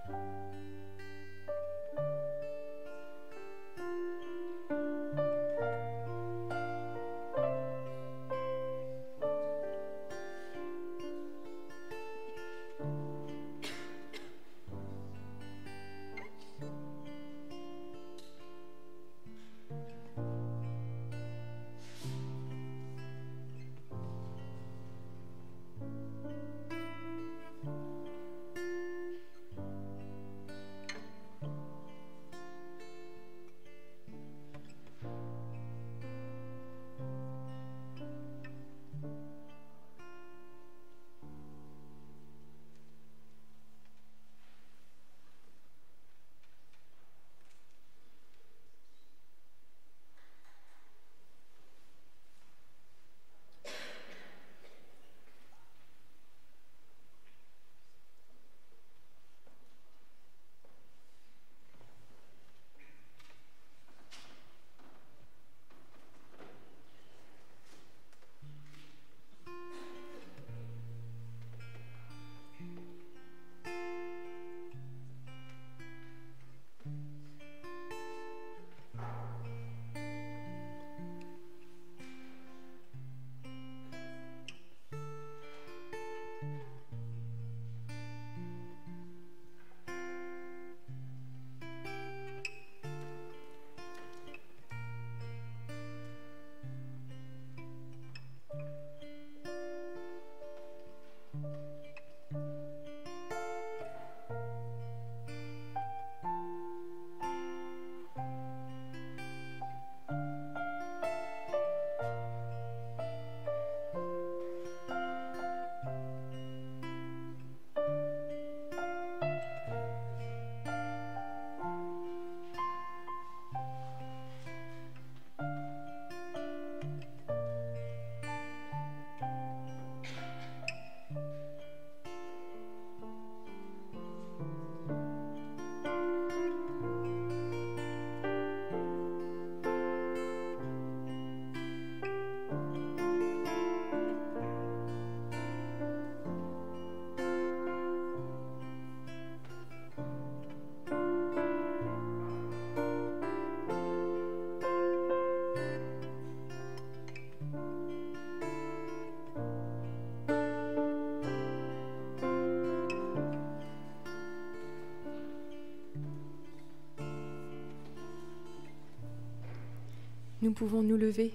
Nous pouvons nous lever.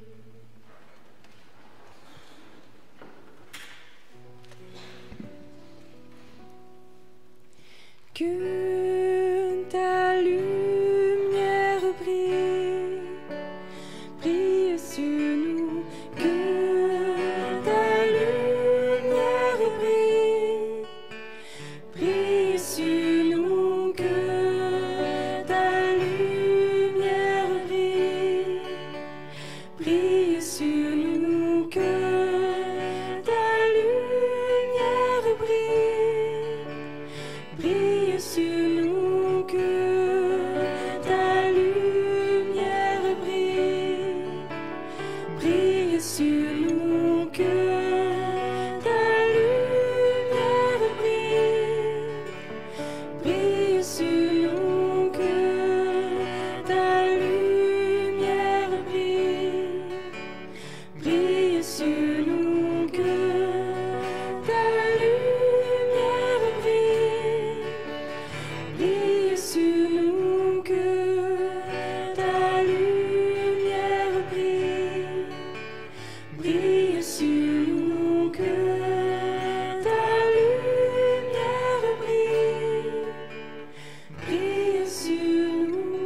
Que ta lumière brille, brille sur nous. Que ta lumière brille, brille sur nous. Que ta lumière brille, brille sur nous. Que ta lumière brille, brille sur nous, que ta lumière brille, brille sur nous, que ta lumière brille, brille sur nous, que ta lumière brille, brille sur nous, que ta lumière brille. Brille sur nous, que ta lumière brille. Brille sur nous, que ta lumière brille. Brille sur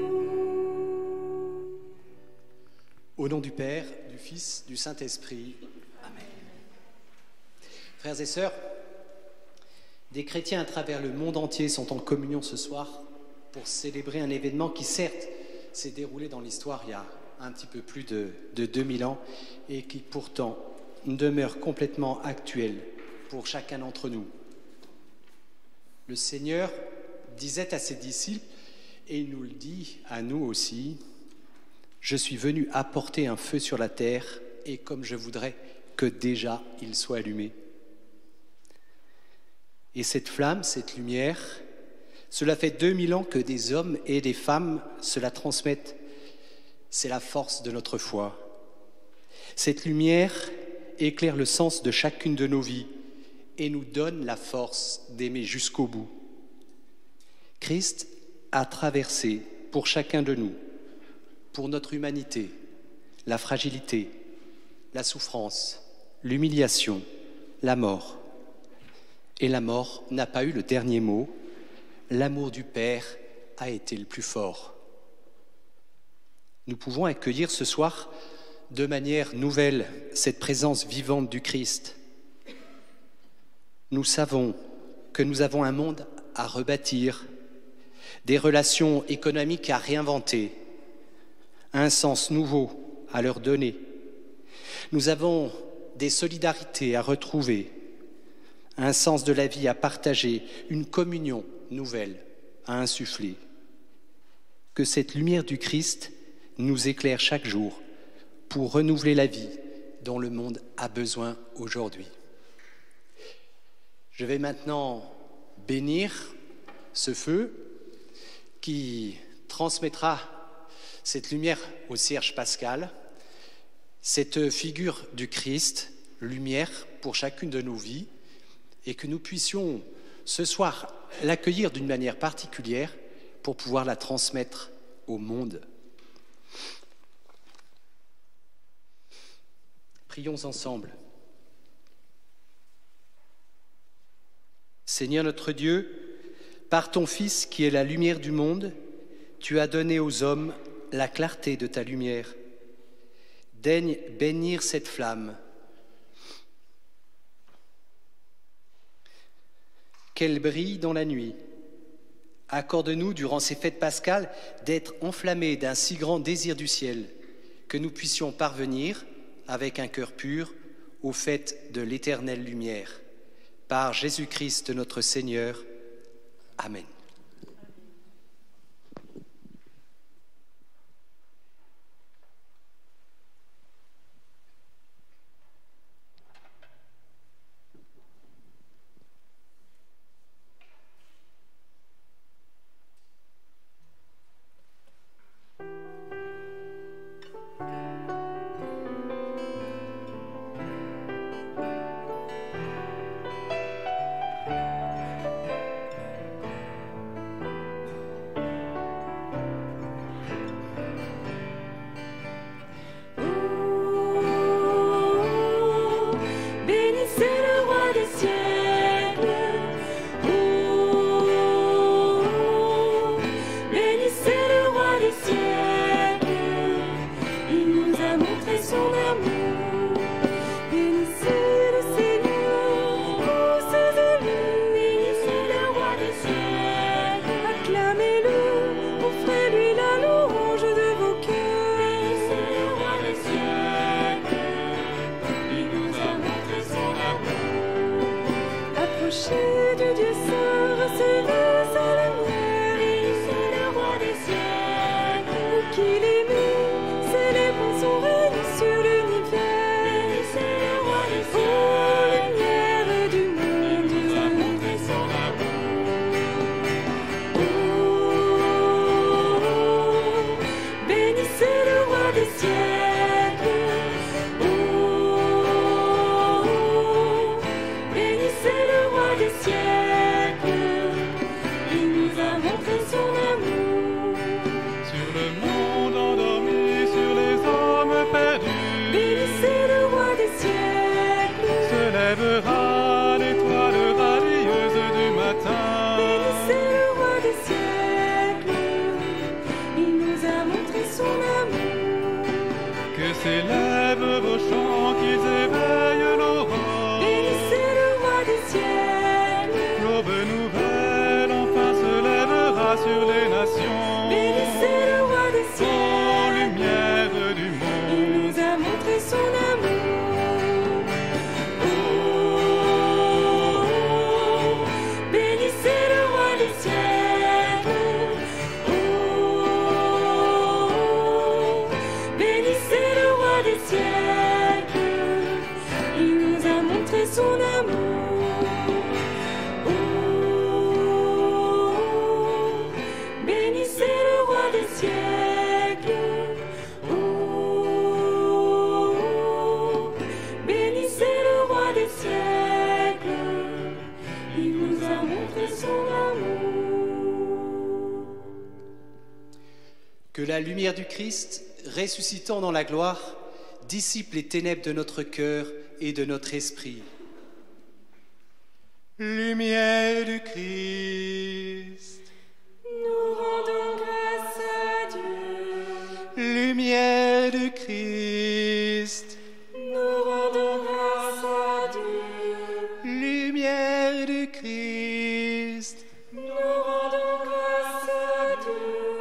nous. Au nom du Père, du Fils, du Saint-Esprit. Amen. Frères et sœurs, des chrétiens à travers le monde entier sont en communion ce soir pour célébrer un événement qui, certes, s'est déroulé dans l'histoire il y a un petit peu plus de 2000 ans et qui, pourtant, demeure complètement actuel pour chacun d'entre nous. Le Seigneur disait à ses disciples, et il nous le dit à nous aussi, « Je suis venu apporter un feu sur la terre, et comme je voudrais que déjà il soit allumé. » Et cette flamme, cette lumière, Cela fait 2000 ans que des hommes et des femmes se la transmettent. C'est la force de notre foi. Cette lumière éclaire le sens de chacune de nos vies et nous donne la force d'aimer jusqu'au bout. Christ a traversé pour chacun de nous, pour notre humanité, la fragilité, la souffrance, l'humiliation, la mort. Et la mort n'a pas eu le dernier mot. L'amour du Père a été le plus fort. Nous pouvons accueillir ce soir de manière nouvelle cette présence vivante du Christ. Nous savons que nous avons un monde à rebâtir, des relations économiques à réinventer, un sens nouveau à leur donner. Nous avons des solidarités à retrouver, un sens de la vie à partager, une communion nouvelle à insuffler. Que cette lumière du Christ nous éclaire chaque jour pour renouveler la vie dont le monde a besoin aujourd'hui. Je vais maintenant bénir ce feu qui transmettra cette lumière au Cierge pascal, cette figure du Christ, lumière pour chacune de nos vies, et que nous puissions ce soir l'accueillir d'une manière particulière pour pouvoir la transmettre au monde. Prions ensemble. Seigneur notre Dieu, par ton Fils qui est la lumière du monde, tu as donné aux hommes la clarté de ta lumière. Daigne bénir cette flamme, qu'elle brille dans la nuit. Accorde-nous, durant ces fêtes pascales, d'être enflammés d'un si grand désir du ciel, que nous puissions parvenir, avec un cœur pur, aux fêtes de l'éternelle lumière. Par Jésus-Christ notre Seigneur. Amen. siècles. Oh, bénissez le roi des siècles. Il nous a montré son amour. Que la lumière du Christ, ressuscitant dans la gloire, dissipe les ténèbres de notre cœur et de notre esprit. Lumière du Christ, Nous rendons grâce à Dieu. lumière du Christ, Nous rendons grâce à Dieu. lumière du Christ. Nous rendons grâce à Dieu.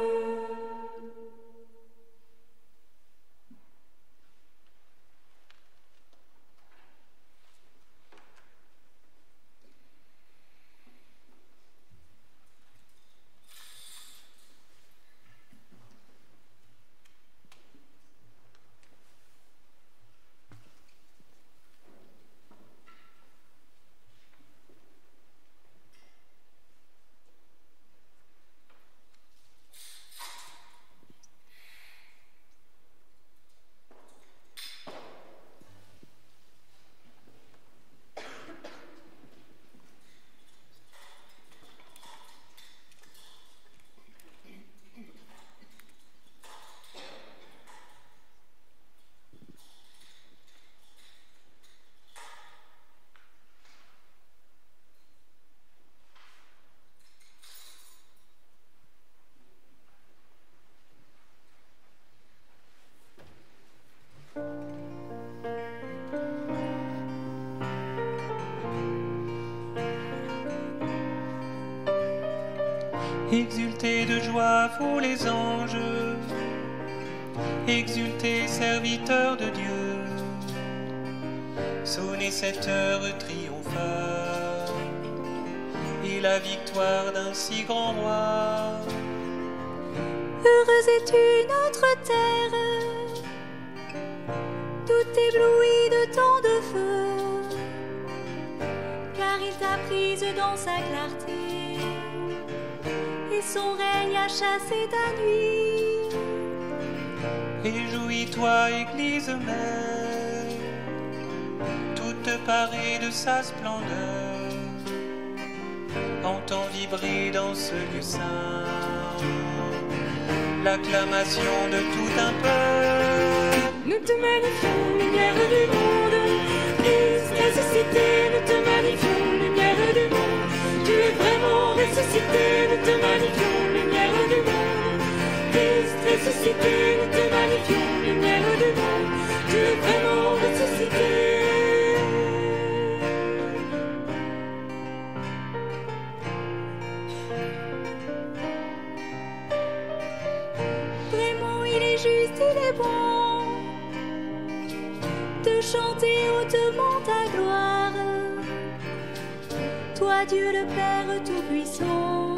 Exultez de joie, vous les anges, exultez, serviteurs de Dieu, sonnez cette heure triomphale, et la victoire d'un si grand roi. Heureuse es-tu notre terre, tout éblouie de tant de feu, car il t'a prise dans sa clarté, et son règne a chassé ta nuit. Réjouis-toi, Église mère, toute parée de sa splendeur, entends vibrer dans ce lieu saint l'acclamation de tout un peuple. Nous te magnifions, lumière du monde, Christ ressuscité, nous te magnifions, lumière du monde. Tu es vraiment ressuscité, nous te magnifions, lumière du monde. Christ ressuscité, nous te magnifions, lumière du monde. Tu es vraiment ressuscité. Vraiment, il est juste, il est bon de chanter hautement ta gloire. Toi, Dieu le Père Tout-Puissant,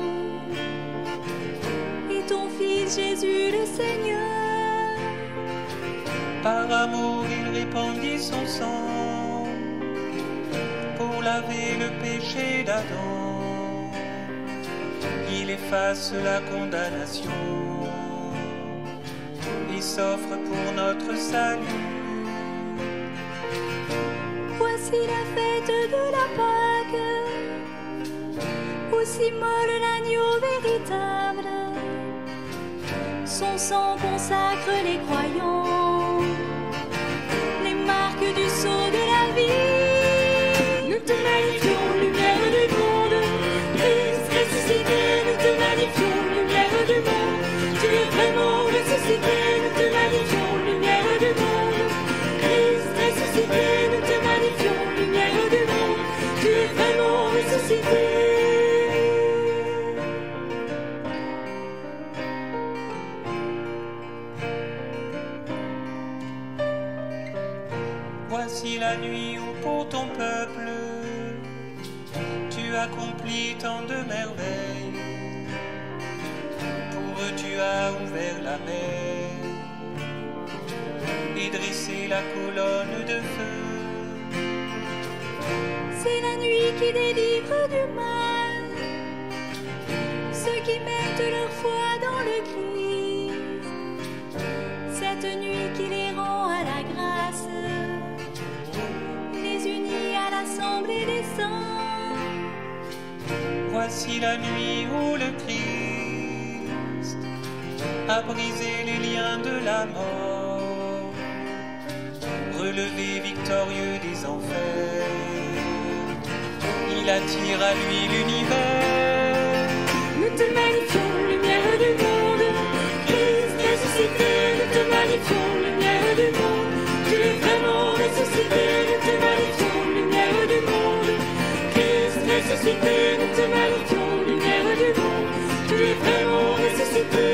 et ton Fils Jésus le Seigneur. Par amour, il répandit son sang pour laver le péché d'Adam. Il efface la condamnation et s'offre pour notre salut. Voici la fête de la Pâque, aussi molle l'agneau véritable. Son sang consacre les croyants, les marques du sceau de la vie. Nous te magnifions, lumière du monde, Christ ressuscité, nous te magnifions, lumière du monde. Tu es vraiment ressuscité, nous te magnifions, lumière du monde. Christ ressuscité, nous te magnifions, lumière du monde. Tu es vraiment ressuscité. Voici la nuit où pour ton peuple tu accomplis tant de merveilles. Pour eux tu as ouvert la mer et dressé la colonne de feu. C'est la nuit qui délivre du mal ceux qui mettent leur foi dans le Christ. Voici la nuit où le Christ a brisé les liens de la mort, relevé victorieux des enfers. Il attire à lui l'univers. Nous te magnifions, lumière du monde. Christ ressuscité, nous te magnifions, lumière du monde. Tu es vraiment ressuscité, nous te magnifions, lumière du monde. Christ ressuscité, nous te magnifions, lumière du monde. Tu es vraiment ressuscité.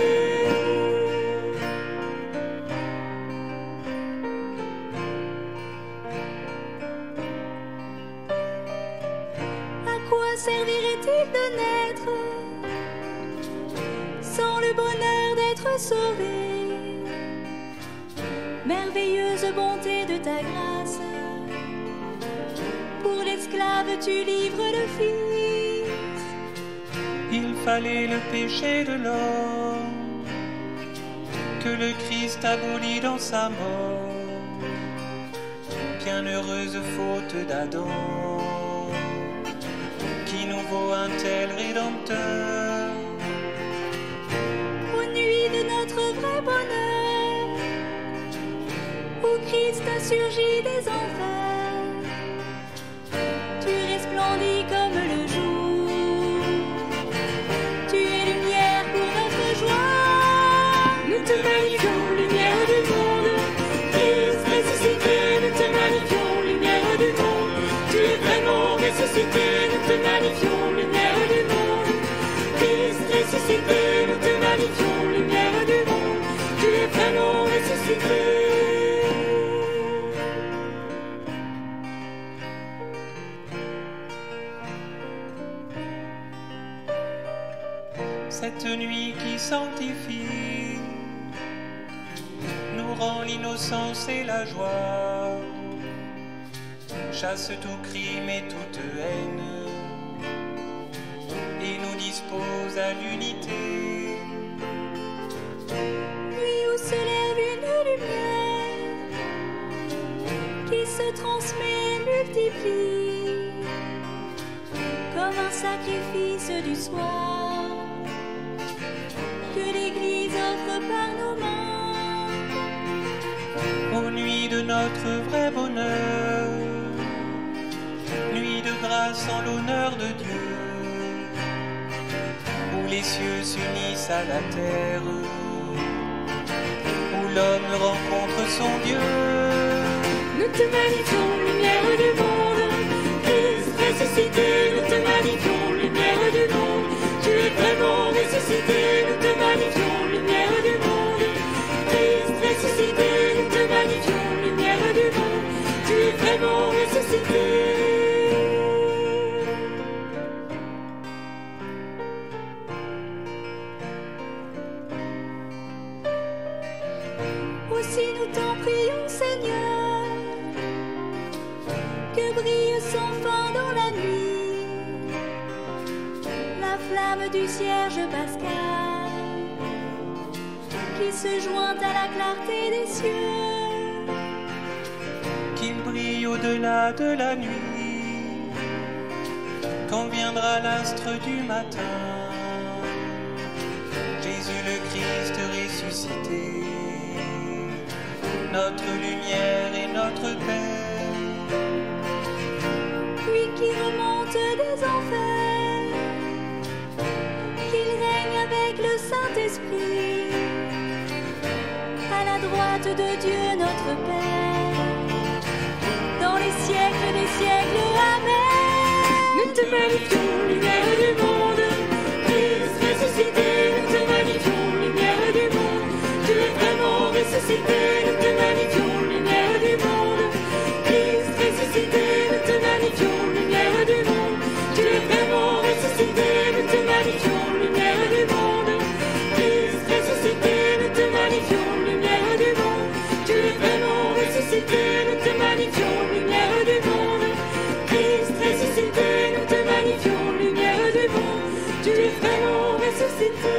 Servirait-il de naître sans le bonheur d'être sauvé? Merveilleuse bonté de ta grâce, pour l'esclave tu livres le Fils. Il fallait le péché de l'homme que le Christ abolit dans sa mort. Bienheureuse faute d'Adam, qui nous vaut un tel rédempteur. Aux nuits de notre vrai bonheur, où Christ a surgi des enfers, tu resplendis comme le jour. Tu es lumière pour notre joie. Nous te magnifions, lumière du monde. Christ ressuscité, nous te magnifions, lumière du monde. Tu es vraiment ressuscité, nous te magnifions, lumière du monde. Christ ressuscité, nous te magnifions, lumière du monde. Tu es vraiment ressuscité. Cette nuit qui sanctifie nous rend l'innocence et la joie, chasse tout crime et toute haine et nous dispose à l'unité. Nuit où se lève une lumière qui se transmet et multiplie comme un sacrifice du soir que l'Église offre par nos mains. Aux nuits de notre vrai bonheur, nuit de grâce en l'honneur de Dieu, où les cieux s'unissent à la terre, où l'homme rencontre son Dieu. Nous te magnifions, lumière du monde. Christ ressuscité, nous te magnifions, lumière du monde. Tu es vraiment ressuscité, nous te magnifions, lumière du monde. Christ ressuscité, nous te magnifions, lumière du monde. Tu es vraiment ressuscité. Aussi nous t'en prions, Seigneur, que brille sans fin dans la nuit la flamme du cierge pascal qui se joint à la clarté des cieux. Qu'il brille au-delà de la nuit, quand viendra l'astre du matin, Jésus le Christ ressuscité, notre lumière et notre paix. Lui qui remonte des enfers, qu'il règne avec le Saint-Esprit, à la droite de Dieu notre Père, dans les siècles des siècles. Amen. Nous te magnifions, lumière du monde. Christ ressuscité, nous te magnifions, lumière du monde. Tu es vraiment ressuscité, nous te magnifions, lumière du monde. Christ ressuscité, nous te magnifions, lumière du monde. Tu es vraiment ressuscité, nous te magnifions, lumière du monde. Christ ressuscité, nous te magnifions, lumière du monde. Tu es vraiment ressuscité, nous te magnifions, lumière du monde. Christ ressuscité, nous te magnifions, lumière du monde. Tu es vraiment ressuscité.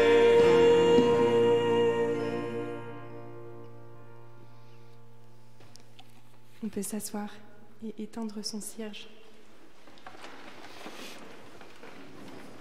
On peut s'asseoir et éteindre son cierge.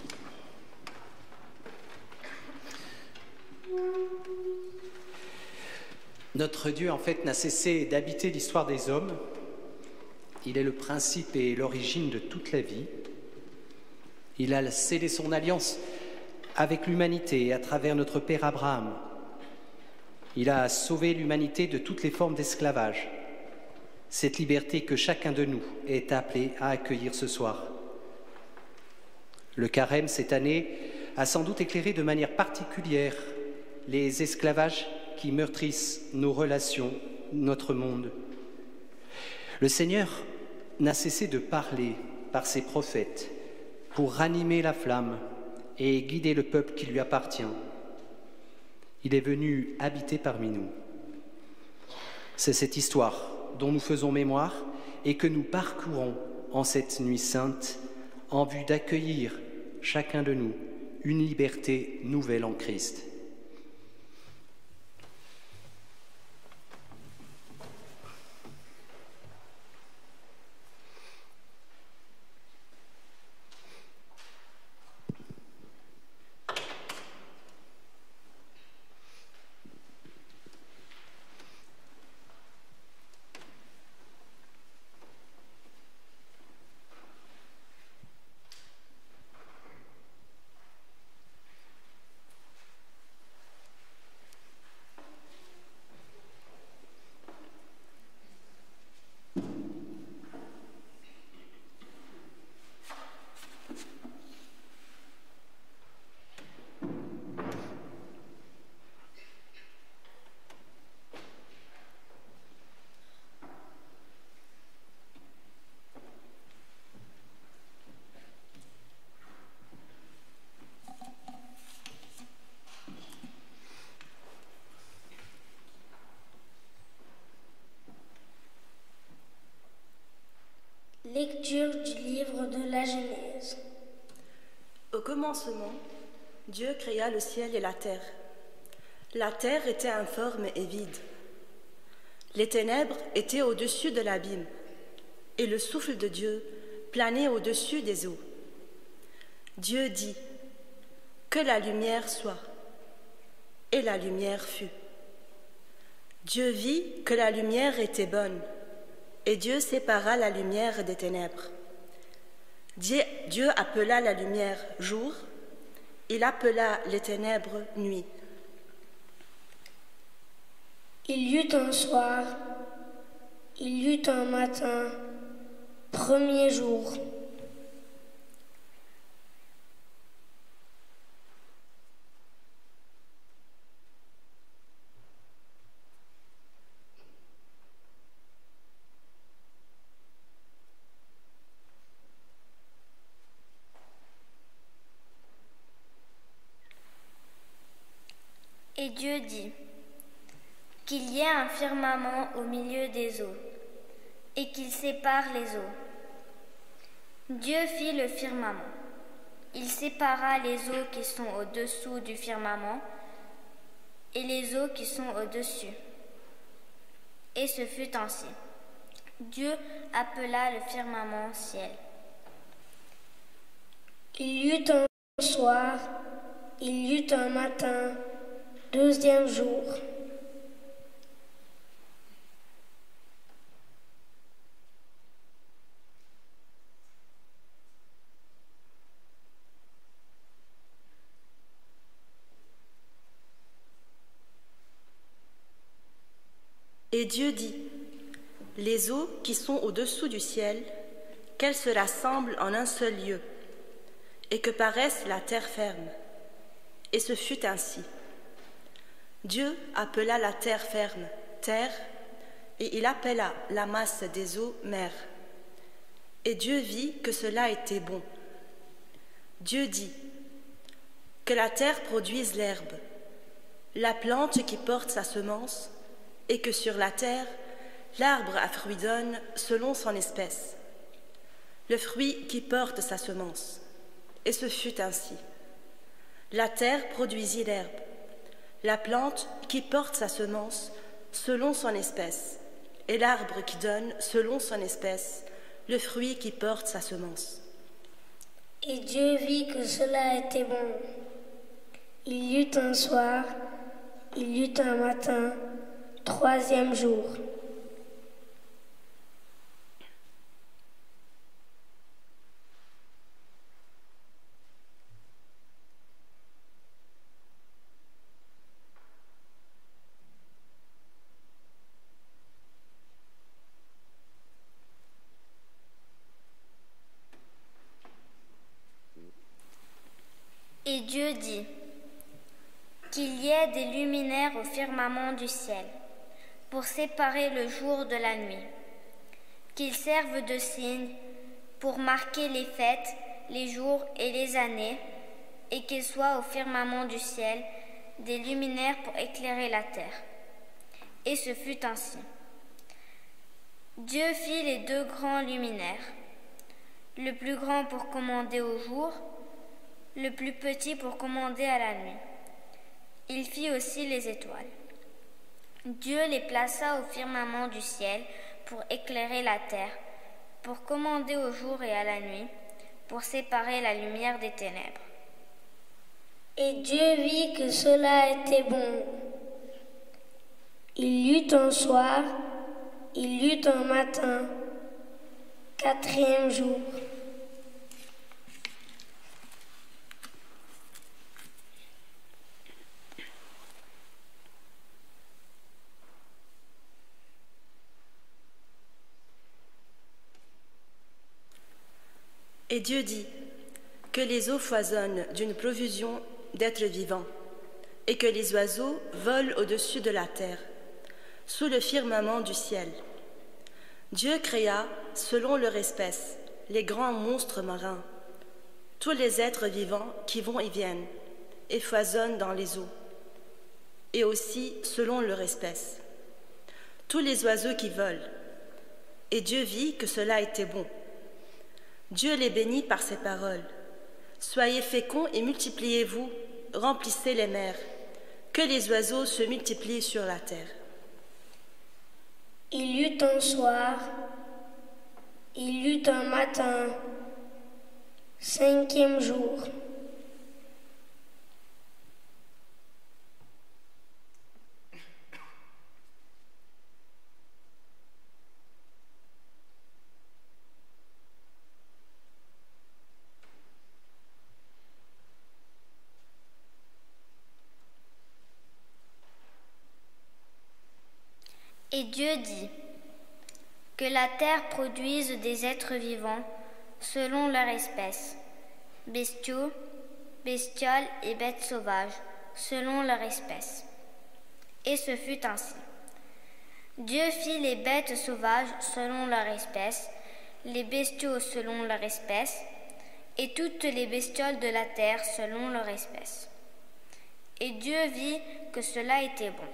Notre Dieu, en fait, n'a cessé d'habiter l'histoire des hommes. Il est le principe et l'origine de toute la vie. Il a scellé son alliance avec l'humanité à travers notre père Abraham. Il a sauvé l'humanité de toutes les formes d'esclavage. Cette liberté que chacun de nous est appelé à accueillir ce soir. Le carême, cette année, a sans doute éclairé de manière particulière les esclavages qui meurtrissent nos relations, notre monde. Le Seigneur n'a cessé de parler par ses prophètes pour ranimer la flamme et guider le peuple qui lui appartient. Il est venu habiter parmi nous. C'est cette histoire dont nous faisons mémoire et que nous parcourons en cette nuit sainte en vue d'accueillir chacun de nous une liberté nouvelle en Christ. Lecture du livre de la Genèse. Au commencement, Dieu créa le ciel et la terre. La terre était informe et vide. Les ténèbres étaient au-dessus de l'abîme, et le souffle de Dieu planait au-dessus des eaux. Dieu dit : « Que la lumière soit. » Et la lumière fut. Dieu vit que la lumière était bonne, et Dieu sépara la lumière des ténèbres. Dieu appela la lumière jour, il appela les ténèbres nuit. Il y eut un soir, il y eut un matin, premier jour. Et Dieu dit : qu'il y ait un firmament au milieu des eaux, et qu'il sépare les eaux. Dieu fit le firmament. Il sépara les eaux qui sont au-dessous du firmament et les eaux qui sont au-dessus. Et ce fut ainsi. Dieu appela le firmament ciel. Il y eut un soir, il y eut un matin, deuxième jour. Et Dieu dit : les eaux qui sont au-dessous du ciel, qu'elles se rassemblent en un seul lieu, et que paraisse la terre ferme. Et ce fut ainsi. Dieu appela la terre ferme terre, et il appela la masse des eaux mer. Et Dieu vit que cela était bon. Dieu dit : que la terre produise l'herbe, la plante qui porte sa semence, et que sur la terre, l'arbre à fruits donne selon son espèce, le fruit qui porte sa semence. Et ce fut ainsi. La terre produisit l'herbe, la plante qui porte sa semence selon son espèce, et l'arbre qui donne selon son espèce le fruit qui porte sa semence. Et Dieu vit que cela était bon. Il y eut un soir, il y eut un matin, troisième jour. Et Dieu dit qu'il y ait des luminaires au firmament du ciel, pour séparer le jour de la nuit, qu'ils servent de signe pour marquer les fêtes, les jours et les années, et qu'ils soient au firmament du ciel des luminaires pour éclairer la terre. Et ce fut ainsi. Dieu fit les deux grands luminaires, le plus grand pour commander au jour, le plus petit pour commander à la nuit. Il fit aussi les étoiles. Dieu les plaça au firmament du ciel pour éclairer la terre, pour commander au jour et à la nuit, pour séparer la lumière des ténèbres. Et Dieu vit que cela était bon. Il y eut un soir, il y eut un matin, quatrième jour. Et Dieu dit que les eaux foisonnent d'une profusion d'êtres vivants, et que les oiseaux volent au-dessus de la terre, sous le firmament du ciel. Dieu créa, selon leur espèce, les grands monstres marins, tous les êtres vivants qui vont et viennent, et foisonnent dans les eaux, et aussi, selon leur espèce, tous les oiseaux qui volent. Et Dieu vit que cela était bon. Dieu les bénit par ses paroles. Soyez féconds et multipliez-vous, remplissez les mers, que les oiseaux se multiplient sur la terre. Il y eut un soir, il y eut un matin, cinquième jour. Et Dieu dit que la terre produise des êtres vivants selon leur espèce, bestiaux, bestioles et bêtes sauvages selon leur espèce. Et ce fut ainsi. Dieu fit les bêtes sauvages selon leur espèce, les bestiaux selon leur espèce, et toutes les bestioles de la terre selon leur espèce. Et Dieu vit que cela était bon.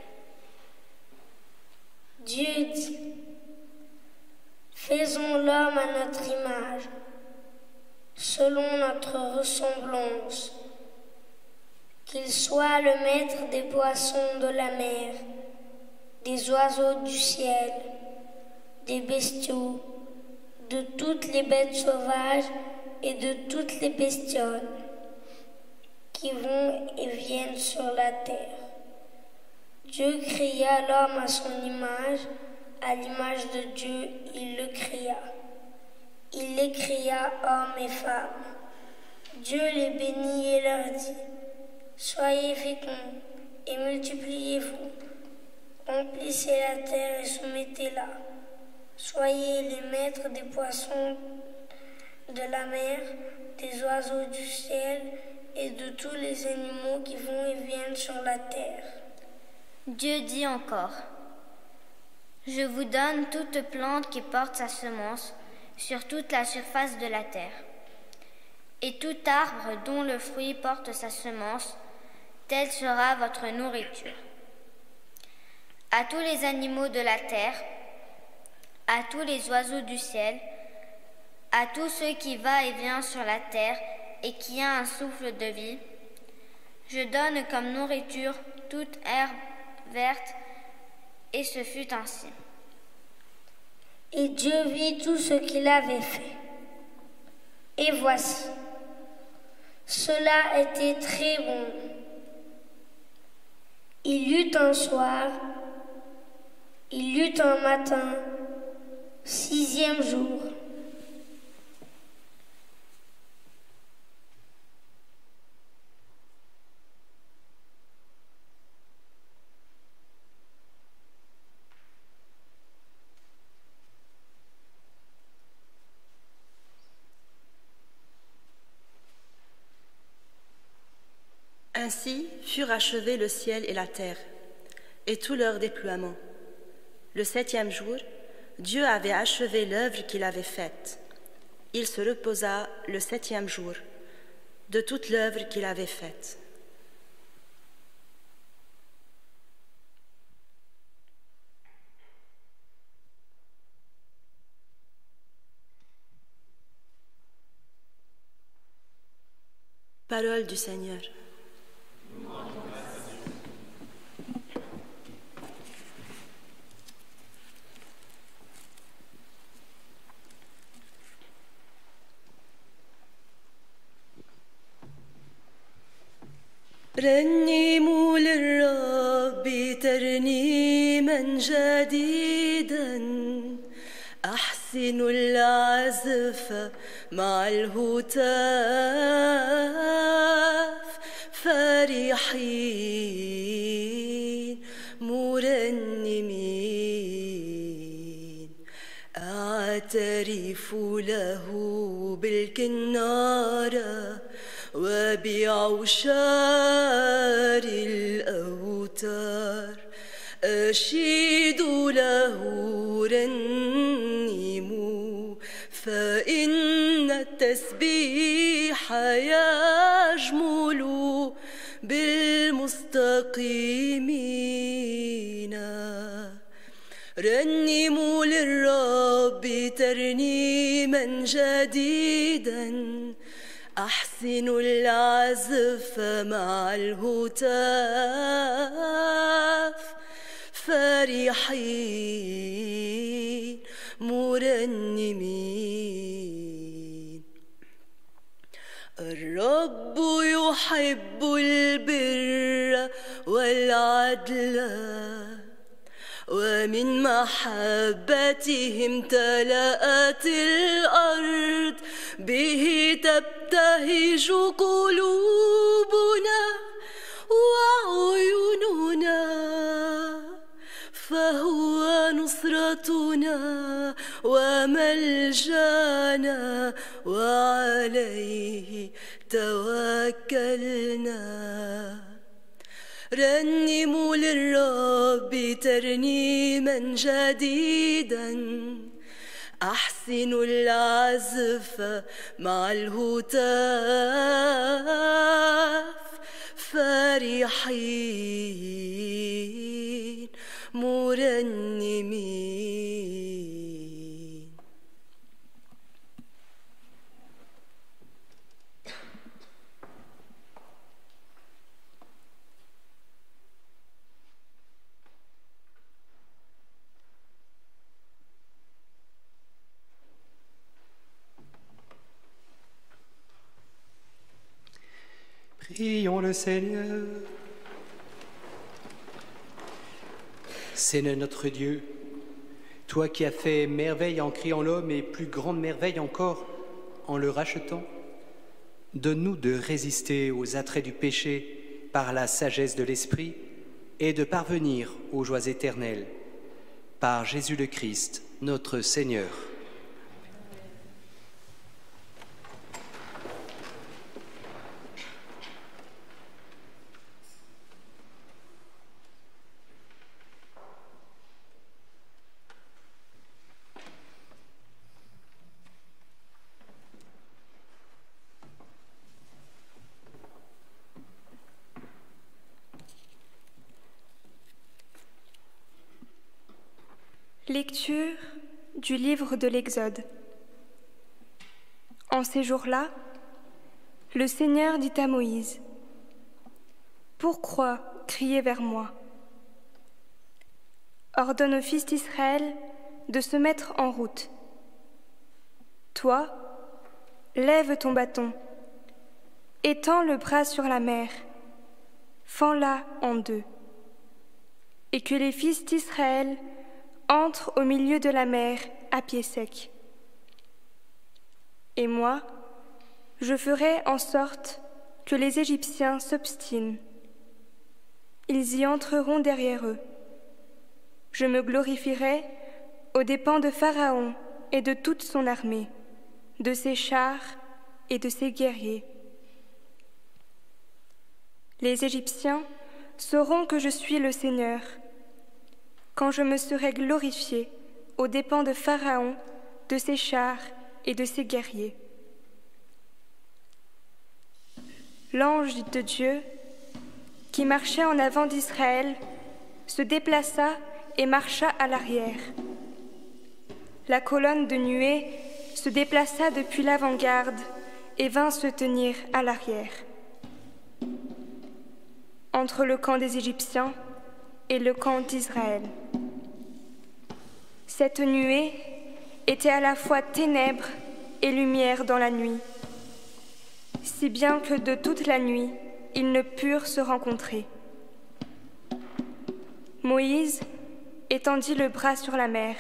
Dieu dit, faisons l'homme à notre image, selon notre ressemblance, qu'il soit le maître des poissons de la mer, des oiseaux du ciel, des bestiaux, de toutes les bêtes sauvages et de toutes les bestioles qui vont et viennent sur la terre. Dieu créa l'homme à son image, à l'image de Dieu, il le créa. Il les créa hommes et femmes. Dieu les bénit et leur dit, soyez féconds et multipliez-vous, remplissez la terre et soumettez-la. Soyez les maîtres des poissons de la mer, des oiseaux du ciel et de tous les animaux qui vont et viennent sur la terre. Dieu dit encore, je vous donne toute plante qui porte sa semence sur toute la surface de la terre, et tout arbre dont le fruit porte sa semence, telle sera votre nourriture. À tous les animaux de la terre, à tous les oiseaux du ciel, à tous ceux qui va et vient sur la terre et qui a un souffle de vie, je donne comme nourriture toute herbe verte, et ce fut ainsi. Et Dieu vit tout ce qu'il avait fait. Et voici, cela était très bon. Il y eut un soir, Il y eut un matin, 6e jour. Ainsi furent achevés le ciel et la terre, et tout leur déploiement. Le 7e jour, Dieu avait achevé l'œuvre qu'il avait faite. Il se reposa le 7e jour de toute l'œuvre qu'il avait faite. Parole du Seigneur. رنموا للرب ترنيما جديدا أحسنوا العزف مع الهتاف فرحين مرنمين أعترف له بالكنارة وبعشار الأوتار أشيد له رنموا فإن التسبيح يجمل بالمستقيمين رنموا للرب ترنيما جديدا أحسنوا العزف مع الهتاف فرحين مرنمين الرب يحب البر والعدل ومن محبته امتلأت الأرض به تبتهج قلوبنا وعيوننا فهو نصرتنا وملجانا وعليه توكلنا رنموا للرب ترنيما جديدا أحسنوا العزف مع الهتاف فرحين مرنمين Prions le Seigneur. Seigneur notre Dieu, toi qui as fait merveille en créant l'homme et plus grande merveille encore en le rachetant, donne-nous de résister aux attraits du péché par la sagesse de l'Esprit et de parvenir aux joies éternelles par Jésus le Christ, notre Seigneur. Lecture du livre de l'Exode. En ces jours-là, le Seigneur dit à Moïse : « Pourquoi crier vers moi ? Ordonne aux fils d'Israël de se mettre en route. Toi, lève ton bâton, étends le bras sur la mer, fends-la en deux, et que les fils d'Israël entre au milieu de la mer à pied sec. Et moi, je ferai en sorte que les Égyptiens s'obstinent. Ils y entreront derrière eux. Je me glorifierai aux dépens de Pharaon et de toute son armée, de ses chars et de ses guerriers. Les Égyptiens sauront que je suis le Seigneur, quand je me serai glorifié aux dépens de Pharaon, de ses chars et de ses guerriers. L'ange de Dieu, qui marchait en avant d'Israël, se déplaça et marcha à l'arrière. La colonne de nuée se déplaça depuis l'avant-garde et vint se tenir à l'arrière, entre le camp des Égyptiens et le camp d'Israël. Cette nuée était à la fois ténèbres et lumière dans la nuit, si bien que de toute la nuit, ils ne purent se rencontrer. Moïse étendit le bras sur la mer.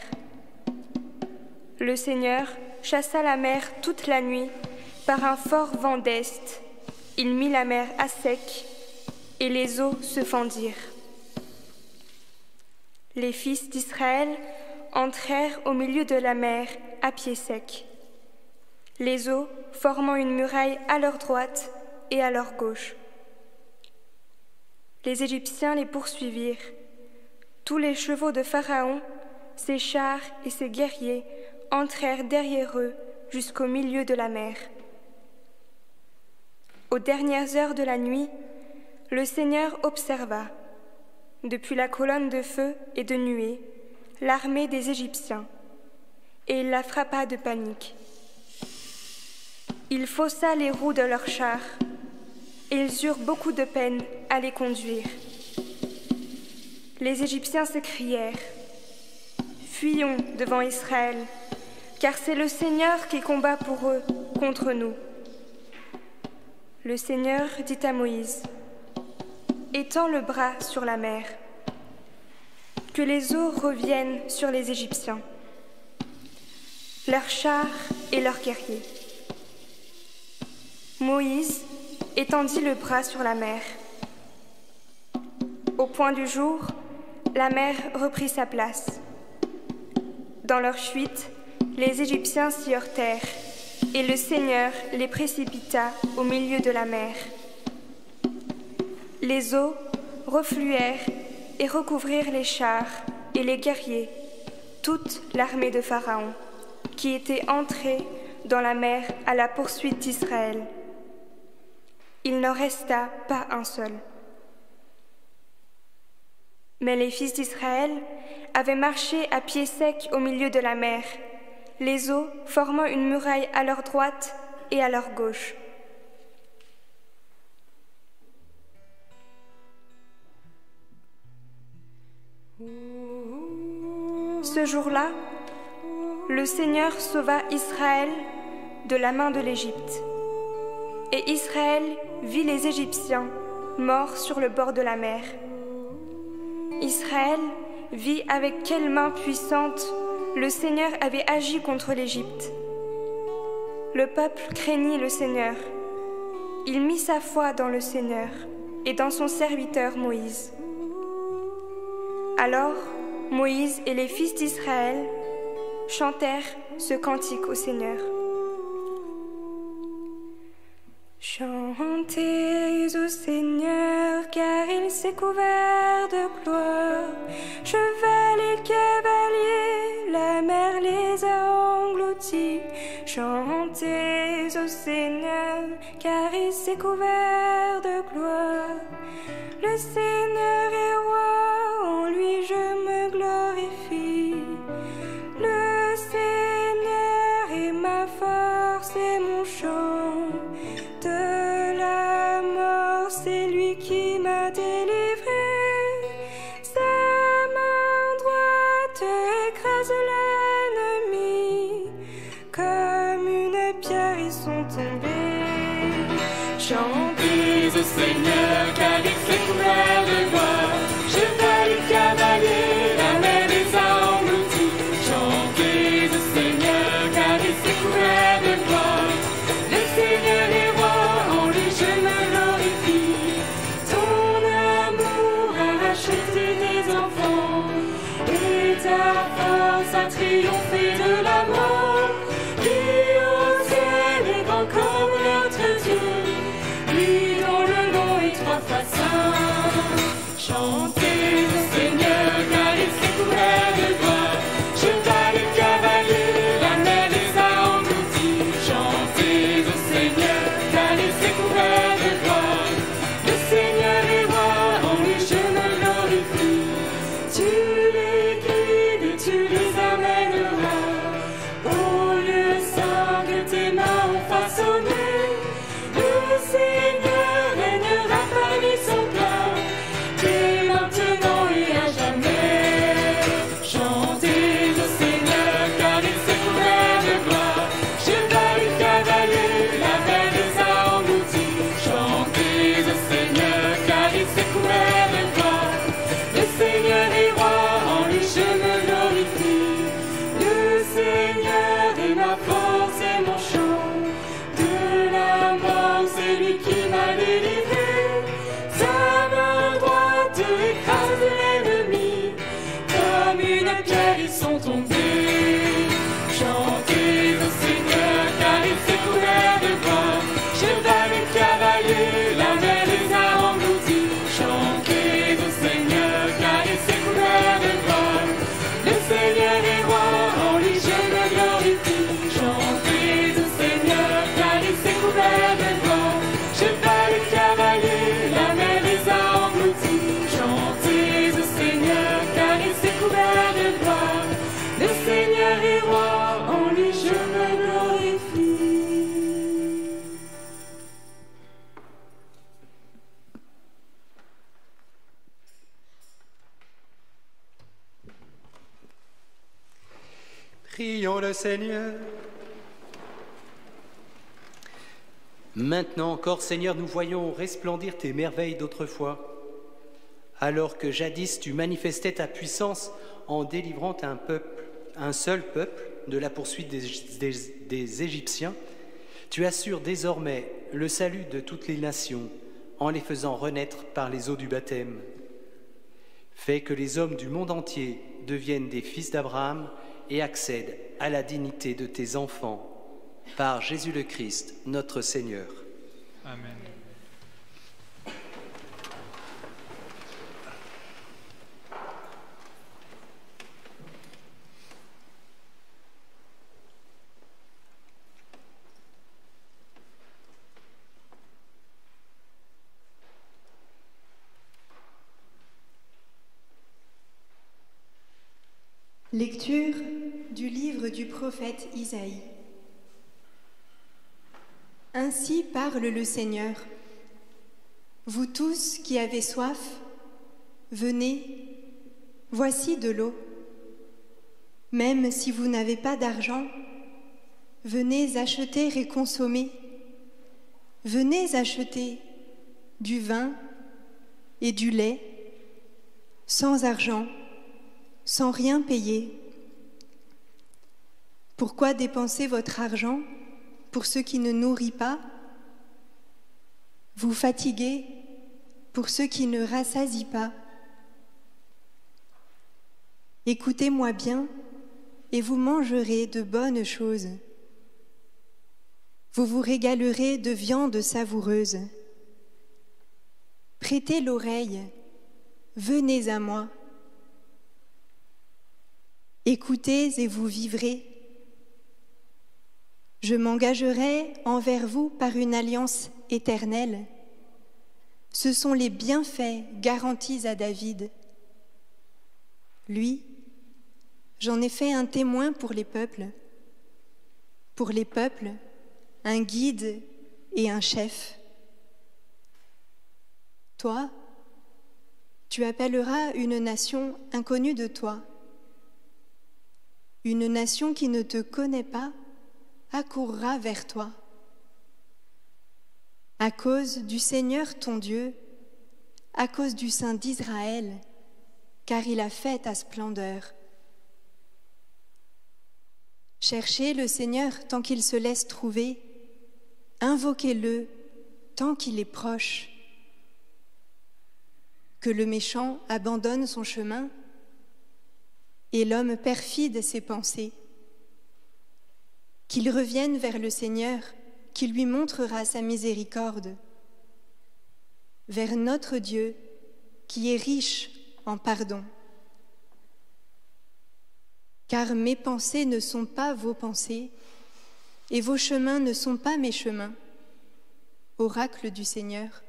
Le Seigneur chassa la mer toute la nuit par un fort vent d'est. Il mit la mer à sec et les eaux se fendirent. Les fils d'Israël entrèrent au milieu de la mer à pied sec, les eaux formant une muraille à leur droite et à leur gauche. Les Égyptiens les poursuivirent. Tous les chevaux de Pharaon, ses chars et ses guerriers entrèrent derrière eux jusqu'au milieu de la mer. Aux dernières heures de la nuit, le Seigneur observa, depuis la colonne de feu et de nuée, l'armée des Égyptiens, et il la frappa de panique. Il faussa les roues de leurs chars, et ils eurent beaucoup de peine à les conduire. Les Égyptiens s'écrièrent « Fuyons devant Israël, car c'est le Seigneur qui combat pour eux contre nous. » Le Seigneur dit à Moïse « Étends le bras sur la mer, que les eaux reviennent sur les Égyptiens, leurs chars et leurs guerriers. » Moïse étendit le bras sur la mer. Au point du jour, la mer reprit sa place. Dans leur fuite, les Égyptiens s'y heurtèrent, et le Seigneur les précipita au milieu de la mer. Les eaux refluèrent et recouvrirent les chars et les guerriers, toute l'armée de Pharaon, qui était entrée dans la mer à la poursuite d'Israël. Il n'en resta pas un seul. Mais les fils d'Israël avaient marché à pied sec au milieu de la mer, les eaux formant une muraille à leur droite et à leur gauche. Ce jour-là, le Seigneur sauva Israël de la main de l'Égypte. Et Israël vit les Égyptiens morts sur le bord de la mer. Israël vit avec quelle main puissante le Seigneur avait agi contre l'Égypte. Le peuple craignit le Seigneur. Il mit sa foi dans le Seigneur et dans son serviteur Moïse. Alors Moïse et les fils d'Israël chantèrent ce cantique au Seigneur. Chantez au Seigneur, car il s'est couvert de gloire. Chevaliers, cavaliers, la mer les a engloutis. Chantez au Seigneur, car il s'est couvert de gloire. Le Seigneur est roi, en lui je me glorifie. Le Seigneur est ma force et mon chant. De la mort, c'est lui qui m'a délivré. Sa main droite écrase l'ennemi. Comme une pierre, ils sont tombés. Chantez au Seigneur, car il s'est couvert de gloire. triompher de la mort, qui au ciel est grand comme notre Dieu, lui dont le nom est 3 fois saint. Chantez au Seigneur, car il s'est couvert de gloire, cheval et cavalier, la mer les a engloutis. Chantez au Seigneur, car il s'est couvert de gloire, le Seigneur est roi, en lui je me glorifie. Tu les guides et tu les amèneras au lieu saint que tes mains ont façonné. Le Seigneur régnera parmi son peuple, dès maintenant et à jamais. Chantez au Seigneur, car il s'est couvert de gloire, cheval et cavalier, la mer les a engloutis. Chantez au Seigneur, car il s'est couvert de gloire, le Seigneur est roi, en lui je me glorifie. Le Seigneur est ma force et mon chant, de la mort c'est lui qui m'a délivré. Sa main droite écrase l'ennemi, comme une pierre ils sont tombés. Chantez au Seigneur, car il s'est couvert de gloire, cheval et cavalier, la mer les a engloutis. Chantez au Seigneur, car il s'est couvert de gloire, le Seigneur est roi, en lui je me glorifie. Chantez au Seigneur, car il s'est couvert de gloire, cheval et cavalier, la mer les a engloutis. Chantez au Seigneur, car il s'est couvert de gloire, le Seigneur est roi, en lui je me glorifie. Prions le Seigneur. Maintenant encore, Seigneur, nous voyons resplendir tes merveilles d'autrefois, alors que jadis tu manifestais ta puissance en délivrant un seul peuple de la poursuite des Égyptiens. Tu assures désormais le salut de toutes les nations en les faisant renaître par les eaux du baptême. Fais que les hommes du monde entier deviennent des fils d'Abraham et accèdent à la dignité de tes enfants, par Jésus le Christ, notre Seigneur. Amen. Lecture du livre du prophète Isaïe. Ainsi parle le Seigneur. Vous tous qui avez soif, venez, voici de l'eau. Même si vous n'avez pas d'argent, venez acheter et consommer. Venez acheter du vin et du lait, sans argent, sans rien payer. Pourquoi dépenser votre argent pour ce qui ne nourrit pas? Vous fatiguez pour ceux qui ne rassasient pas. Écoutez-moi bien, et vous mangerez de bonnes choses. Vous vous régalerez de viande savoureuse. Prêtez l'oreille, venez à moi. Écoutez et vous vivrez. Je m'engagerai envers vous par une alliance éternelle. Ce sont les bienfaits garantis à David. Lui, j'en ai fait un témoin pour les peuples. Pour les peuples, un guide et un chef. Toi, tu appelleras une nation inconnue de toi. Une nation qui ne te connaît pas accourra vers toi. À cause du Seigneur ton Dieu, à cause du Saint d'Israël, car il a fait ta splendeur. Cherchez le Seigneur tant qu'il se laisse trouver, invoquez-le tant qu'il est proche. Que le méchant abandonne son chemin, et l'homme perfide ses pensées. Qu'il revienne vers le Seigneur, qui lui montrera sa miséricorde, vers notre Dieu, qui est riche en pardon. Car mes pensées ne sont pas vos pensées, et vos chemins ne sont pas mes chemins, oracle du Seigneur.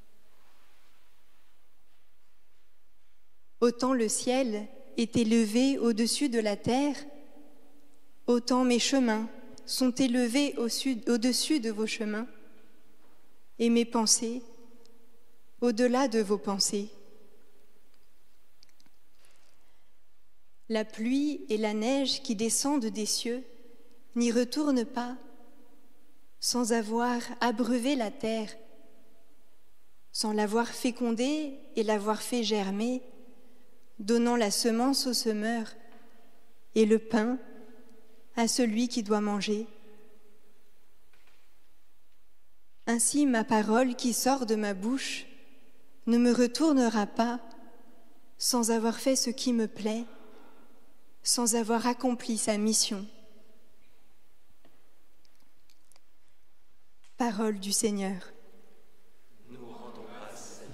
Autant le ciel est élevé au-dessus de la terre, autant mes chemins sont élevés au-dessus de vos chemins, et mes pensées au-delà de vos pensées. La pluie et la neige qui descendent des cieux n'y retournent pas sans avoir abreuvé la terre, sans l'avoir fécondée et l'avoir fait germer, donnant la semence au semeur et le pain à celui qui doit manger. Ainsi ma parole qui sort de ma bouche ne me retournera pas sans avoir fait ce qui me plaît, sans avoir accompli sa mission. Parole du Seigneur. Nous rendons grâce, Seigneur.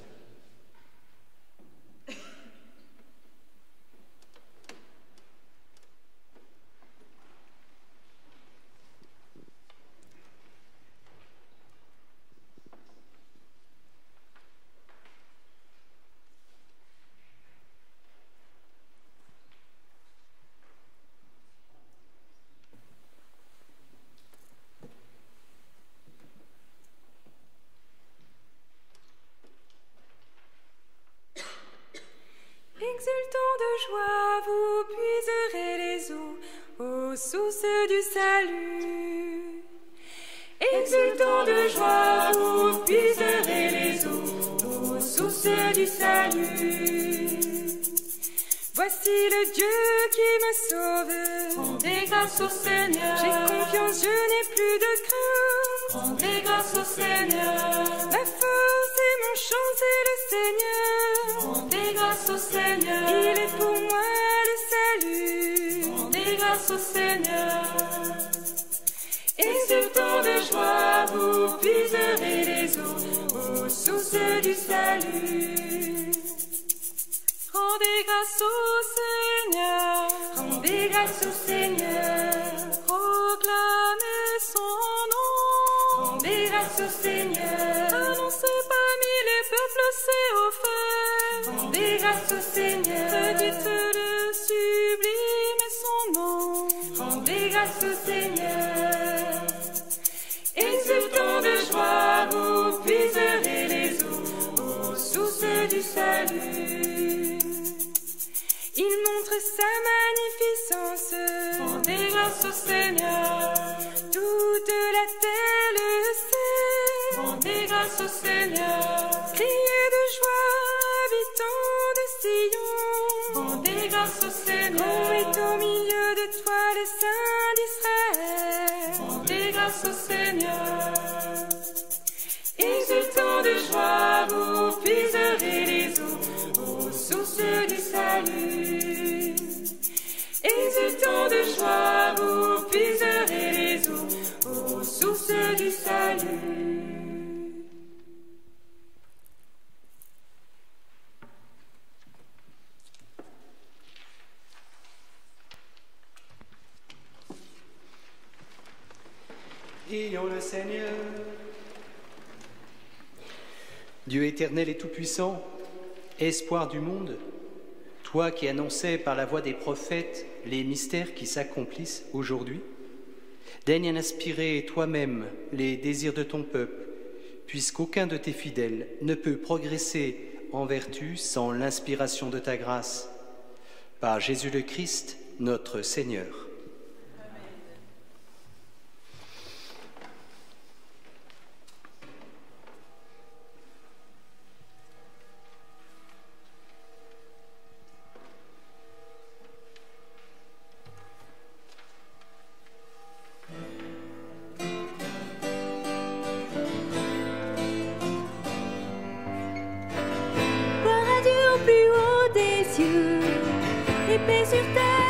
Exultant de joie, vous puiserez les eaux aux sources du salut. Exultant de joie, vous puiserez les eaux aux sources du salut. Voici le Dieu qui me sauve. Rendez grâce au Seigneur. J'ai confiance, je n'ai plus de crainte. Rendez grâce au Seigneur. Ma force et mon chant, c'est le Seigneur. Rendez grâce au Seigneur. Il est pour moi le salut. Rendez grâce au Seigneur. Exultant de joie, vous puiserez les eaux aux sources du salut. Rendez grâce au Seigneur. Rendez grâce au Seigneur. Proclamez son nom. Rendez grâce au Seigneur. Annoncez parmi les peuples ses offres. Rendez grâce au Seigneur. Redites-le sublime est son nom. Rendez grâce au Seigneur. Exultant de joie, vous puiserez les eaux aux sources du salut. Il montre sa magnificence. Rendez grâce au Seigneur. Toute la terre le sait. Rendez grâce au Seigneur. Criez de joie, habitants de Sion. Rendez grâce au Seigneur. Grand est au milieu de toi le Saint d'Israël. Rendez grâce au Seigneur. Exultant de joie, vous puiserez les eaux aux sources du salut. Exultant de joie, vous puiserez les eaux aux sources du salut. Prions le Seigneur. Dieu éternel et tout-puissant, espoir du monde, toi qui annonçais par la voix des prophètes les mystères qui s'accomplissent aujourd'hui, daigne inspirer toi-même les désirs de ton peuple, puisqu'aucun de tes fidèles ne peut progresser en vertu sans l'inspiration de ta grâce. Par Jésus le Christ, notre Seigneur. Plus haut des cieux, et paix sur terre.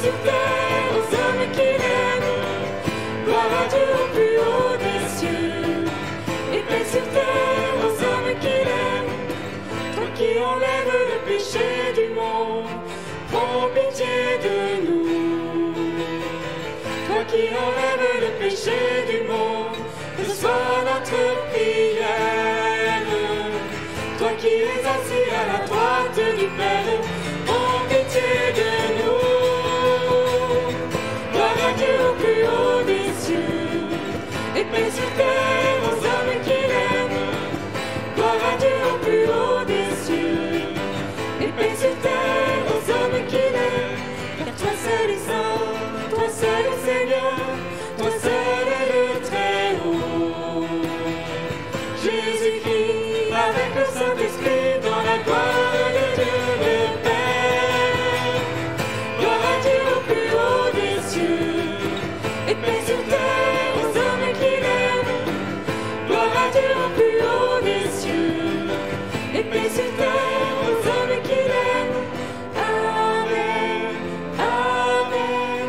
sur terre aux hommes qu'il aime. Gloire à Dieu au plus haut des cieux. Et paix sur terre aux hommes qu'il aime. Toi qui enlèves le péché du monde, prends pitié de nous. Toi qui enlèves le péché du monde, reçois notre prière. Toi qui es assis à la droite du Père, prends pitié de nous. Gloire à Dieu au plus haut des cieux, et paix sur terre aux hommes qu'il aime. Gloire à Dieu au plus haut des cieux, et paix sur terre aux hommes qu'il aime. Car toi seul est saint, toi seul est Seigneur, toi seul est le Très-Haut. Jésus-Christ, avec le Saint-Esprit, dans la gloire de Dieu le Père. Gloire à Dieu au plus haut des cieux, et paix sur terre aux hommes qu'il aime. Gloire à Dieu au plus haut des cieux, et paix sur terre aux hommes qu'il aime. Amen, Amen,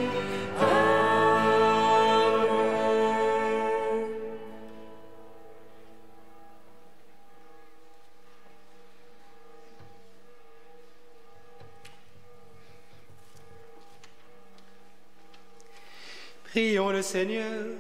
Amen. Prions le Seigneur.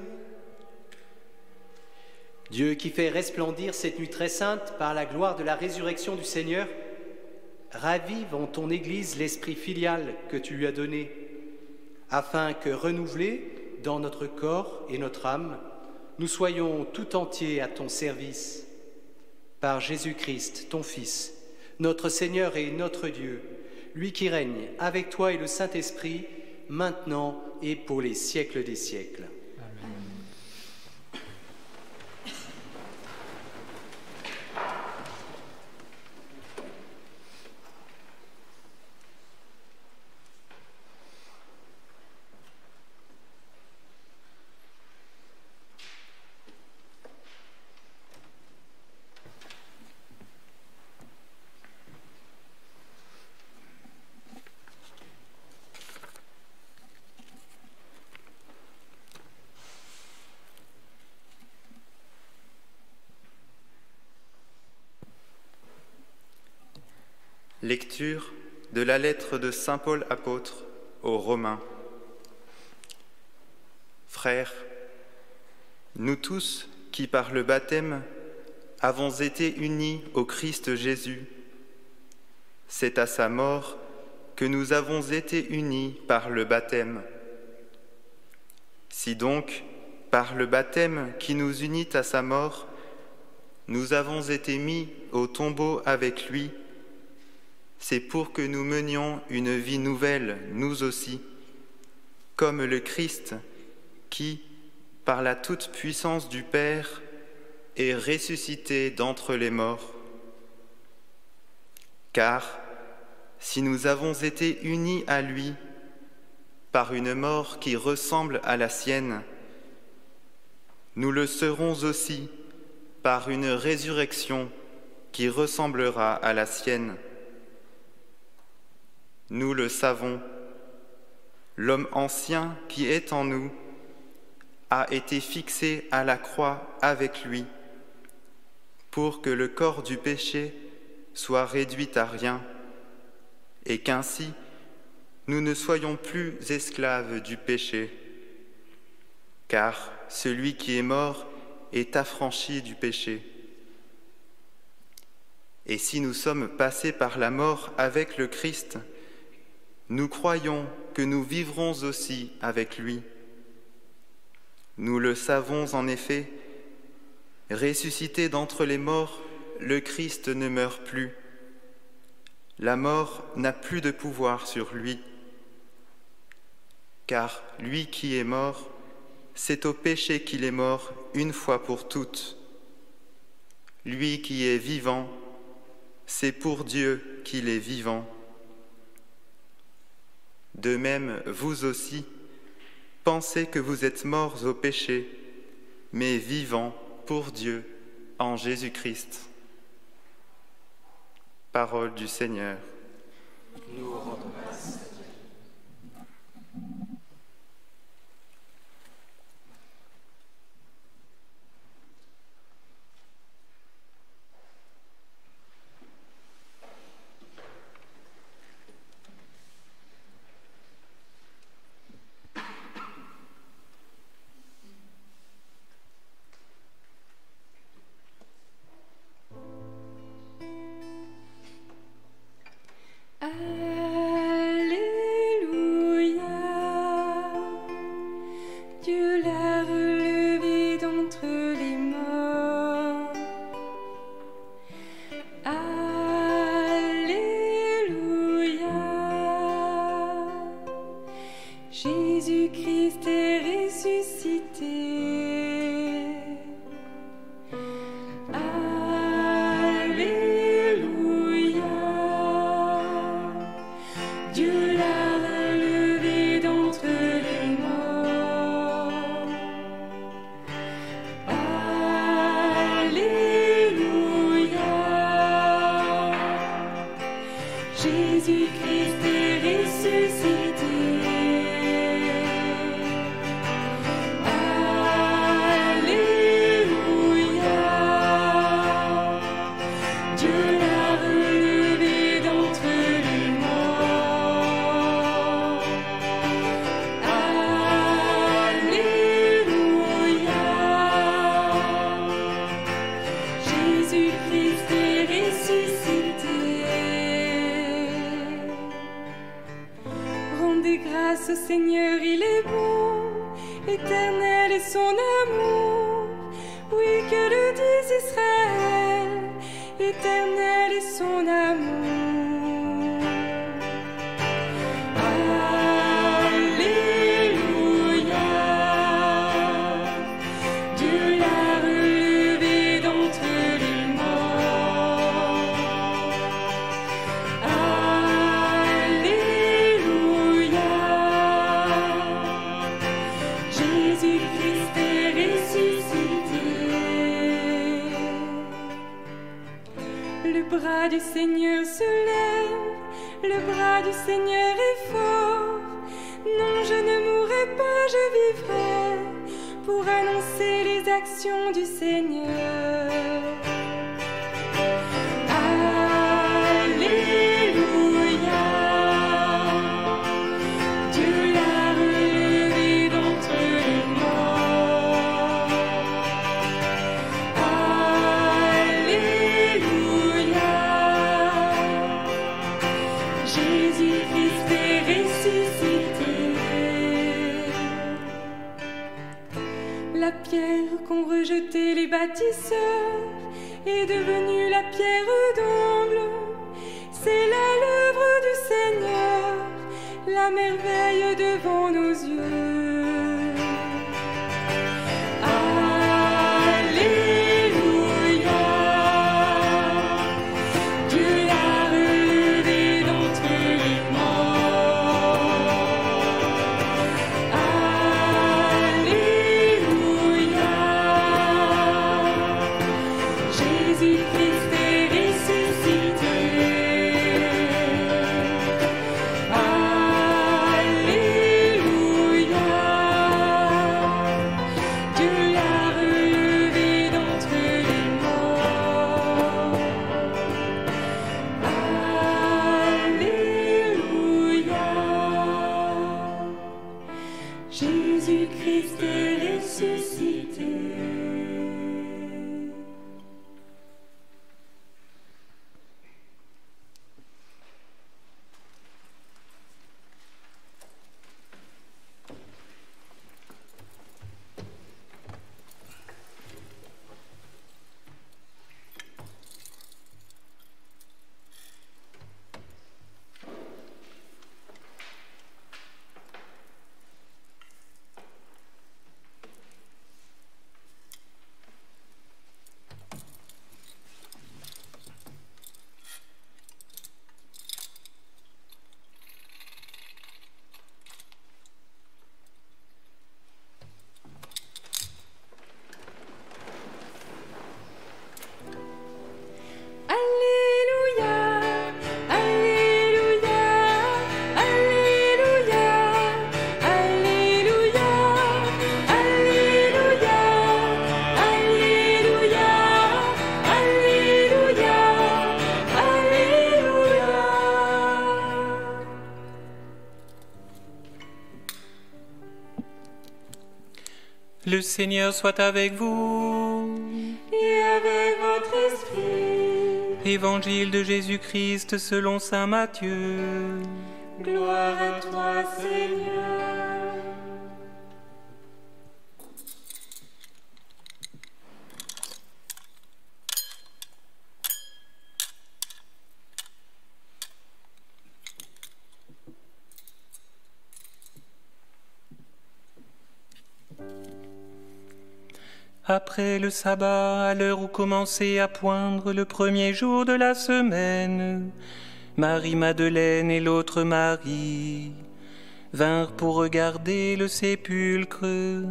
Dieu qui fait resplendir cette nuit très sainte par la gloire de la résurrection du Seigneur, ravive en ton Église l'esprit filial que tu lui as donné, afin que, renouvelés dans notre corps et notre âme, nous soyons tout entiers à ton service. Par Jésus-Christ, ton Fils, notre Seigneur et notre Dieu, lui qui règne avec toi et le Saint-Esprit, maintenant et pour les siècles des siècles. Lecture de la lettre de saint Paul apôtre aux Romains. Frères, nous tous qui par le baptême avons été unis au Christ Jésus, c'est à sa mort que nous avons été unis par le baptême. Si donc, par le baptême qui nous unit à sa mort, nous avons été mis au tombeau avec lui, c'est pour que nous menions une vie nouvelle, nous aussi, comme le Christ qui, par la toute-puissance du Père, est ressuscité d'entre les morts. Car, si nous avons été unis à lui par une mort qui ressemble à la sienne, nous le serons aussi par une résurrection qui ressemblera à la sienne. Nous le savons, l'homme ancien qui est en nous a été fixé à la croix avec lui, pour que le corps du péché soit réduit à rien, et qu'ainsi nous ne soyons plus esclaves du péché. Car celui qui est mort est affranchi du péché. Et si nous sommes passés par la mort avec le Christ, nous croyons que nous vivrons aussi avec lui. Nous le savons en effet, ressuscité d'entre les morts, le Christ ne meurt plus. La mort n'a plus de pouvoir sur lui. Car lui qui est mort, c'est au péché qu'il est mort une fois pour toutes. Lui qui est vivant, c'est pour Dieu qu'il est vivant. De même, vous aussi, pensez que vous êtes morts au péché, mais vivants pour Dieu en Jésus-Christ. Parole du Seigneur. Nous rendons grâce. Jésus-Christ est ressuscité. Alléluia. Dieu l'a relevé d'entre les morts. Alléluia. Jésus-Christ est ressuscité. Grâce au Seigneur, il est bon, éternel est son amour. Oui, que le dise Israël, éternel est son amour. Alléluia. Dieu l'a relevé d'entre les morts. Jésus-Christ est ressuscité. Le bras du Seigneur se lève, le bras du Seigneur est fort. Non, je ne mourrai pas, je vivrai pour annoncer les actions du Seigneur. Alléluia. Dieu l'a relevé d'entre les morts. Alléluia. Jésus-Christ est ressuscité. La pierre qu'ont rejetée les bâtisseurs est devenue la pierre d'angle. C'est là l'œuvre du Seigneur, la merveille devant nos yeux. Alléluia. Dieu l'a relevé d'entre les morts. Alléluia. Jésus-Christ est ressuscité. Alléluia. Dieu l'a relevé d'entre les morts. Alléluia. Jésus-Christ est ressuscité. Le Seigneur soit avec vous. Et avec votre esprit. Évangile de Jésus-Christ selon saint Matthieu. Gloire à toi, Seigneur. Après le sabbat, à l'heure où commençait à poindre le premier jour de la semaine, Marie-Madeleine et l'autre Marie vinrent pour regarder le sépulcre.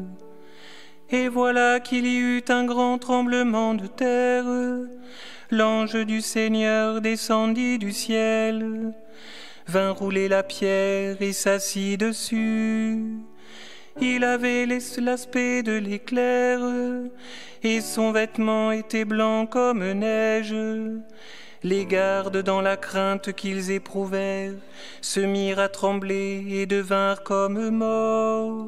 Et voilà qu'il y eut un grand tremblement de terre. L'ange du Seigneur descendit du ciel, vint rouler la pierre et s'assit dessus. Il avait l'aspect de l'éclair, et son vêtement était blanc comme neige. Les gardes, dans la crainte qu'ils éprouvèrent, se mirent à trembler et devinrent comme morts.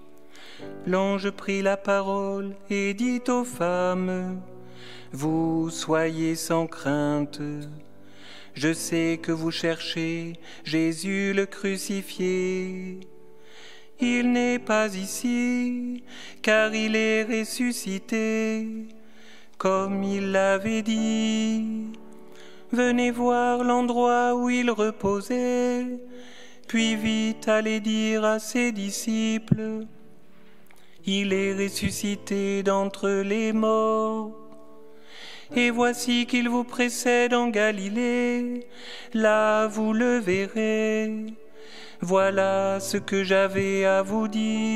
L'ange prit la parole et dit aux femmes: « Vous soyez sans crainte. Je sais que vous cherchez Jésus le crucifié. Il n'est pas ici, car il est ressuscité, comme il l'avait dit. Venez voir l'endroit où il reposait, puis vite allez dire à ses disciples: il est ressuscité d'entre les morts. Et voici qu'il vous précède en Galilée, là vous le verrez. Voilà ce que j'avais à vous dire. »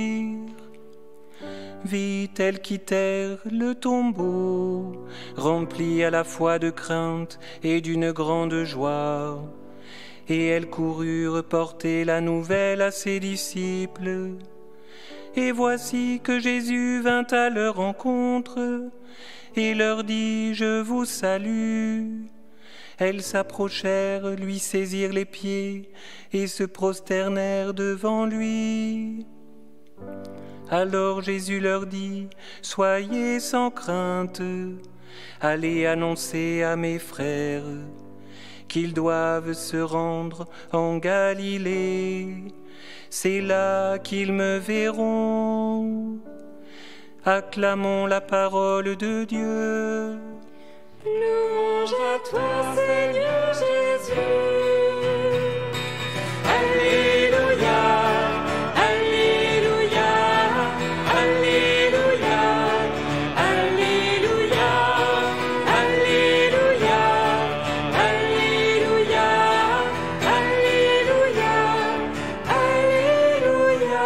Vite elles quittèrent le tombeau, remplies à la fois de crainte et d'une grande joie. Et elles coururent porter la nouvelle à ses disciples. Et voici que Jésus vint à leur rencontre et leur dit: « Je vous salue. » Elles s'approchèrent, lui saisirent les pieds et se prosternèrent devant lui. Alors Jésus leur dit: « Soyez sans crainte, allez annoncer à mes frères qu'ils doivent se rendre en Galilée. C'est là qu'ils me verront. » Acclamons la parole de Dieu. Louange à toi, Seigneur Jésus. Alléluia, Alléluia, Alléluia, Alléluia, Alléluia, Alléluia, Alléluia, Alléluia.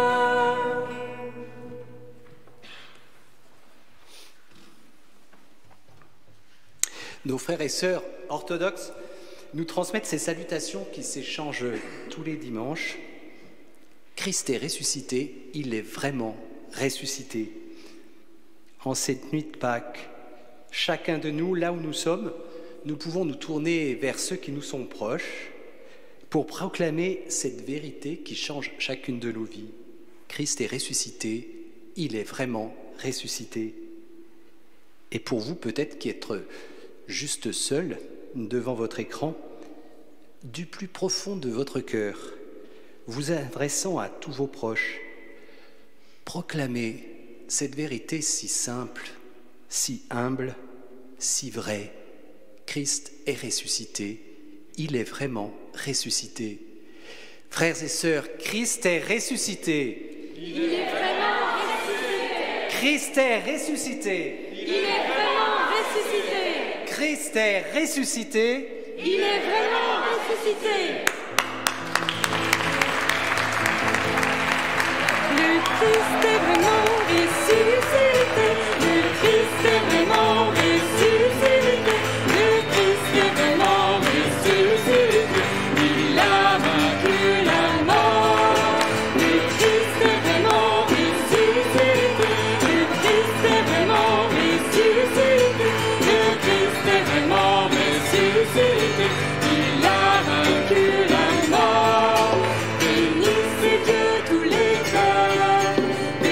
Nos frères et sœurs orthodoxes nous transmettent ces salutations qui s'échangent tous les dimanches. Christ est ressuscité, il est vraiment ressuscité. En cette nuit de Pâques, chacun de nous, là où nous sommes, nous pouvons nous tourner vers ceux qui nous sont proches pour proclamer cette vérité qui change chacune de nos vies. Christ est ressuscité, il est vraiment ressuscité. Et pour vous, peut-être qui êtes juste seul devant votre écran, du plus profond de votre cœur, vous adressant à tous vos proches, proclamez cette vérité si simple, si humble, si vraie. Christ est ressuscité, il est vraiment ressuscité. Frères et sœurs, Christ est ressuscité. Il est vraiment ressuscité. Christ est ressuscité. Il est vraiment ressuscité. Christ est ressuscité. Il est vraiment ressuscité. Le Christ est vraiment ressuscité. Le Christ est vraiment ressuscité. Le Christ est vraiment ressuscité. Il a vaincu la mort. Le Christ est vraiment ressuscité. Le Christ est vraiment ressuscité. Le Christ est vraiment ressuscité. Il a vaincu la mort. Bénissez Dieu tous les cœurs.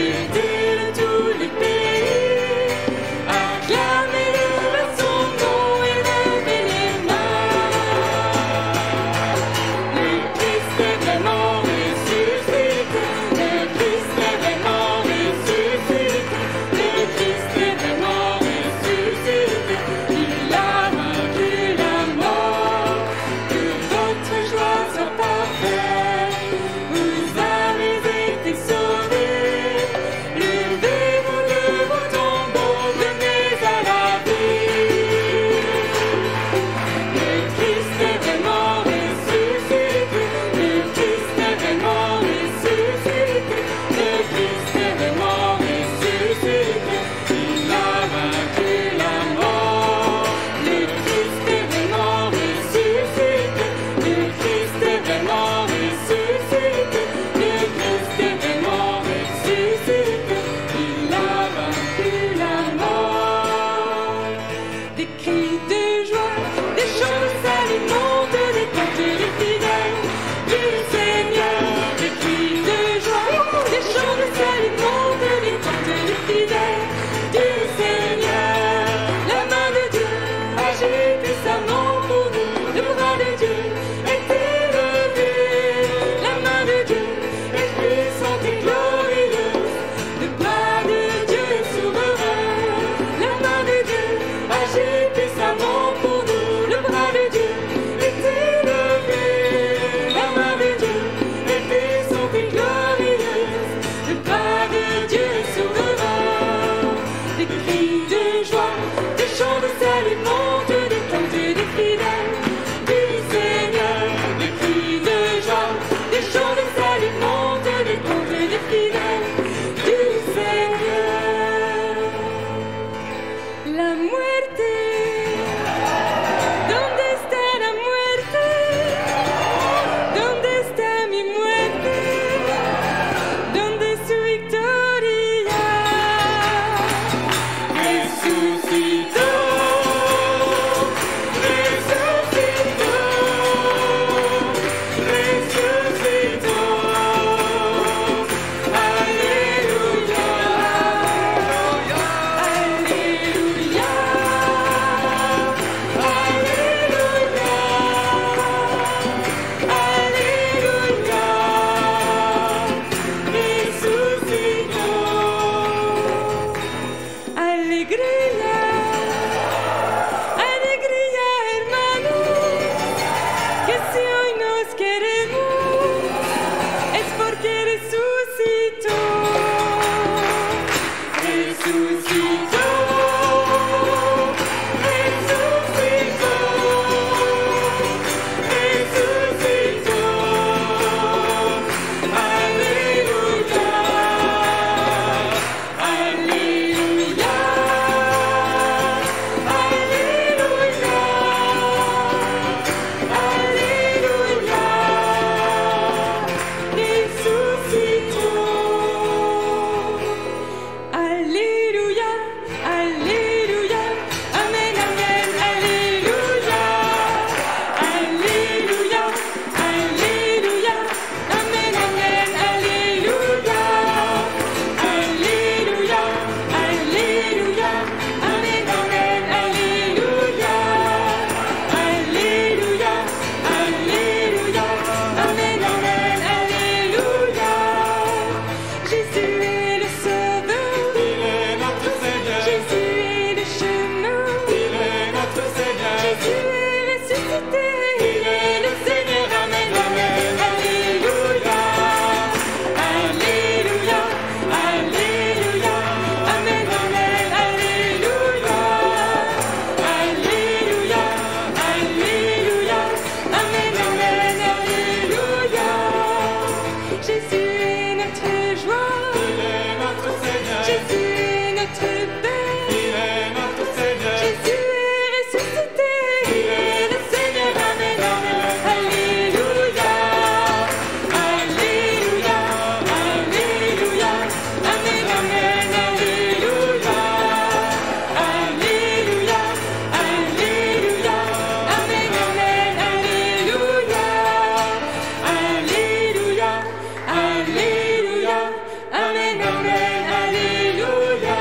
notre joie. Il est notre Seigneur. Jésus est notre paix. Il est notre Seigneur. Jésus est ressuscité. Il est le Seigneur. Amen, amen. Alléluia. Alléluia. Alléluia. Amen, amen. Alléluia. Alléluia. Alléluia. Amen, amen. Alléluia. Alléluia. Alléluia. Amen, amen. Alléluia.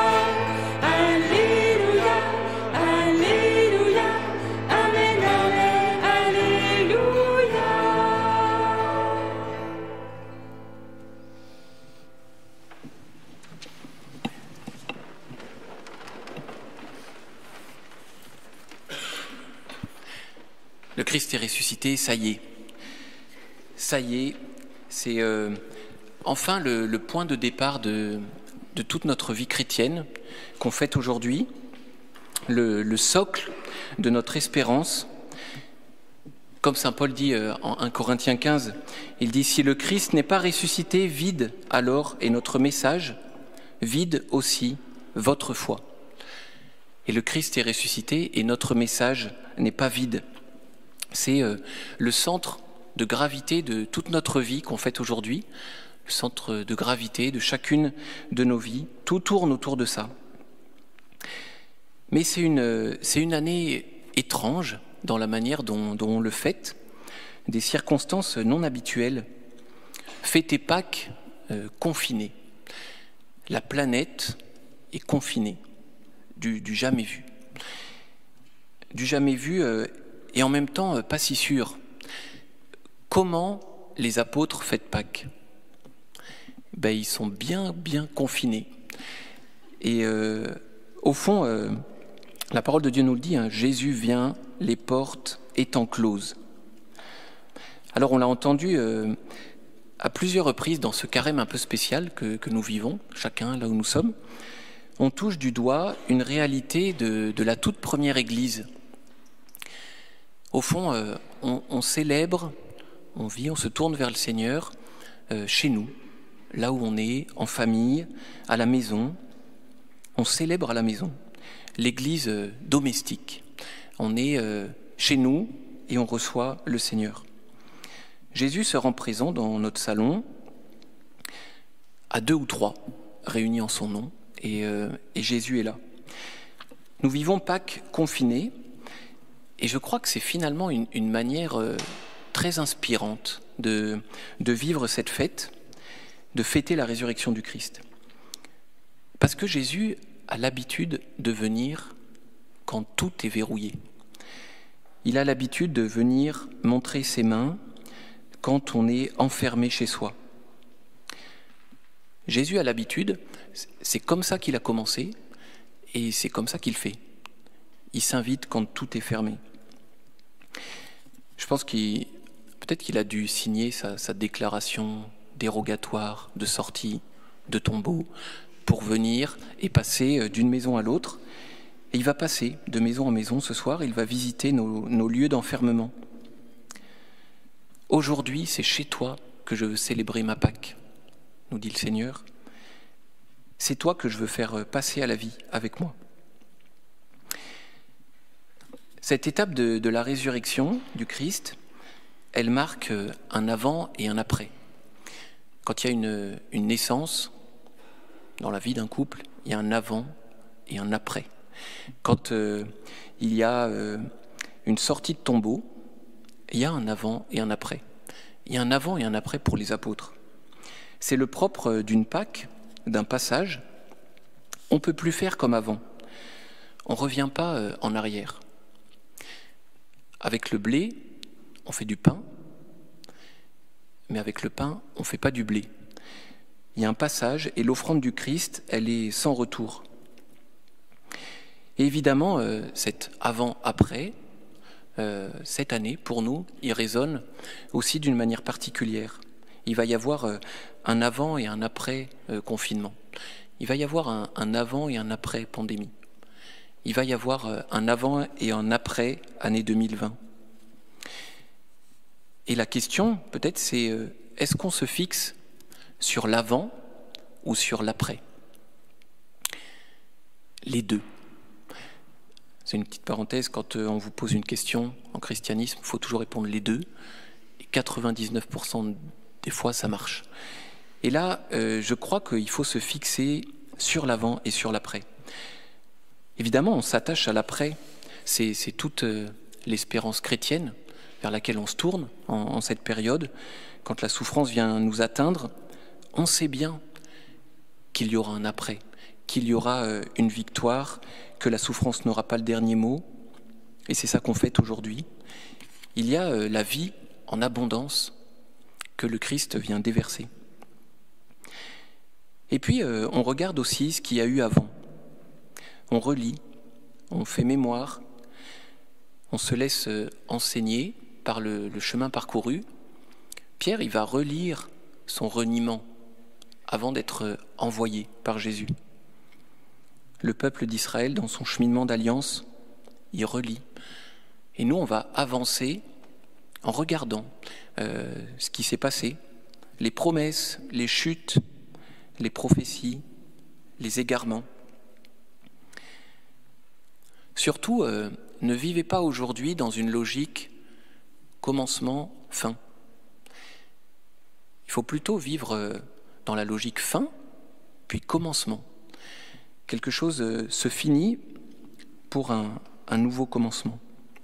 Alléluia. Alléluia. Amen, amen. Alléluia. Le Christ est ressuscité, ça y est. Ça y est, c'est enfin le point de départ de toute notre vie chrétienne qu'on fête aujourd'hui, le socle de notre espérance. Comme saint Paul dit en 1 Corinthiens 15, il dit « Si le Christ n'est pas ressuscité, vide alors est notre message, vide aussi votre foi. » Et le Christ est ressuscité et notre message n'est pas vide. C'est le centre de gravité de toute notre vie qu'on fête aujourd'hui, le centre de gravité de chacune de nos vies. Tout tourne autour de ça. Mais c'est une année étrange dans la manière dont on le fête, des circonstances non habituelles. Fêter Pâques confiné. La planète est confinée, du jamais vu. Du jamais vu et en même temps pas si sûr. Comment les apôtres fêtent Pâques ? Ben, ils sont bien confinés. Et au fond, la parole de Dieu nous le dit, hein, Jésus vient, les portes étant closes. Alors on l'a entendu à plusieurs reprises dans ce carême un peu spécial que nous vivons, chacun là où nous sommes. On touche du doigt une réalité de la toute première Église. Au fond, on célèbre, on vit, on se tourne vers le Seigneur chez nous, là où on est, en famille, à la maison. On célèbre à la maison, l'Église domestique. On est chez nous et on reçoit le Seigneur. Jésus se rend présent dans notre salon à 2 ou 3 réunis en son nom et Jésus est là. Nous vivons Pâques confinés et je crois que c'est finalement une manière très inspirante de vivre cette fête, de fêter la résurrection du Christ. Parce que Jésus a l'habitude de venir quand tout est verrouillé. Il a l'habitude de venir montrer ses mains quand on est enfermé chez soi. Jésus a l'habitude, c'est comme ça qu'il a commencé et c'est comme ça qu'il fait. Il s'invite quand tout est fermé. Je pense peut-être qu'il a dû signer sa déclaration dérogatoire de sortie de tombeau pour venir et passer d'une maison à l'autre. Et il va passer de maison en maison ce soir, il va visiter nos lieux d'enfermement. Aujourd'hui, c'est chez toi que je veux célébrer ma Pâques, nous dit le Seigneur. C'est toi que je veux faire passer à la vie avec moi. Cette étape de la résurrection du Christ, elle marque un avant et un après. Quand il y a une naissance dans la vie d'un couple, il y a un avant et un après. Quand il y a une sortie de tombeau, il y a un avant et un après. Il y a un avant et un après pour les apôtres. C'est le propre d'une Pâque, d'un passage. On ne peut plus faire comme avant. On ne revient pas en arrière. Avec le blé, on fait du pain, mais avec le pain, on ne fait pas du blé. Il y a un passage et l'offrande du Christ, elle est sans retour. Et évidemment, cet avant-après, cette année, pour nous, il résonne aussi d'une manière particulière. Il va y avoir un avant et un après confinement. Il va y avoir un avant et un après pandémie. Il va y avoir un avant et un après année 2020. Et la question, peut-être, c'est est-ce qu'on se fixe sur l'avant ou sur l'après? Les deux. C'est une petite parenthèse, quand on vous pose une question en christianisme, il faut toujours répondre les deux. Et 99% des fois, ça marche. Et là, je crois qu'il faut se fixer sur l'avant et sur l'après. Évidemment, on s'attache à l'après. C'est toute l'espérance chrétienne vers laquelle on se tourne en cette période. Quand la souffrance vient nous atteindre, on sait bien qu'il y aura un après, qu'il y aura une victoire, que la souffrance n'aura pas le dernier mot. Et c'est ça qu'on fête aujourd'hui. Il y a la vie en abondance que le Christ vient déverser. Et puis, on regarde aussi ce qu'il y a eu avant. On relit, on fait mémoire, on se laisse enseigner par le chemin parcouru. Pierre, il va relire son reniement avant d'être envoyé par Jésus. Le peuple d'Israël, dans son cheminement d'alliance, il relit. Et nous, on va avancer en regardant ce qui s'est passé, les promesses, les chutes, les prophéties, les égarements. Surtout, ne vivez pas aujourd'hui dans une logique commencement-fin. Il faut plutôt vivre dans la logique fin, puis commencement. Quelque chose se finit pour un nouveau commencement.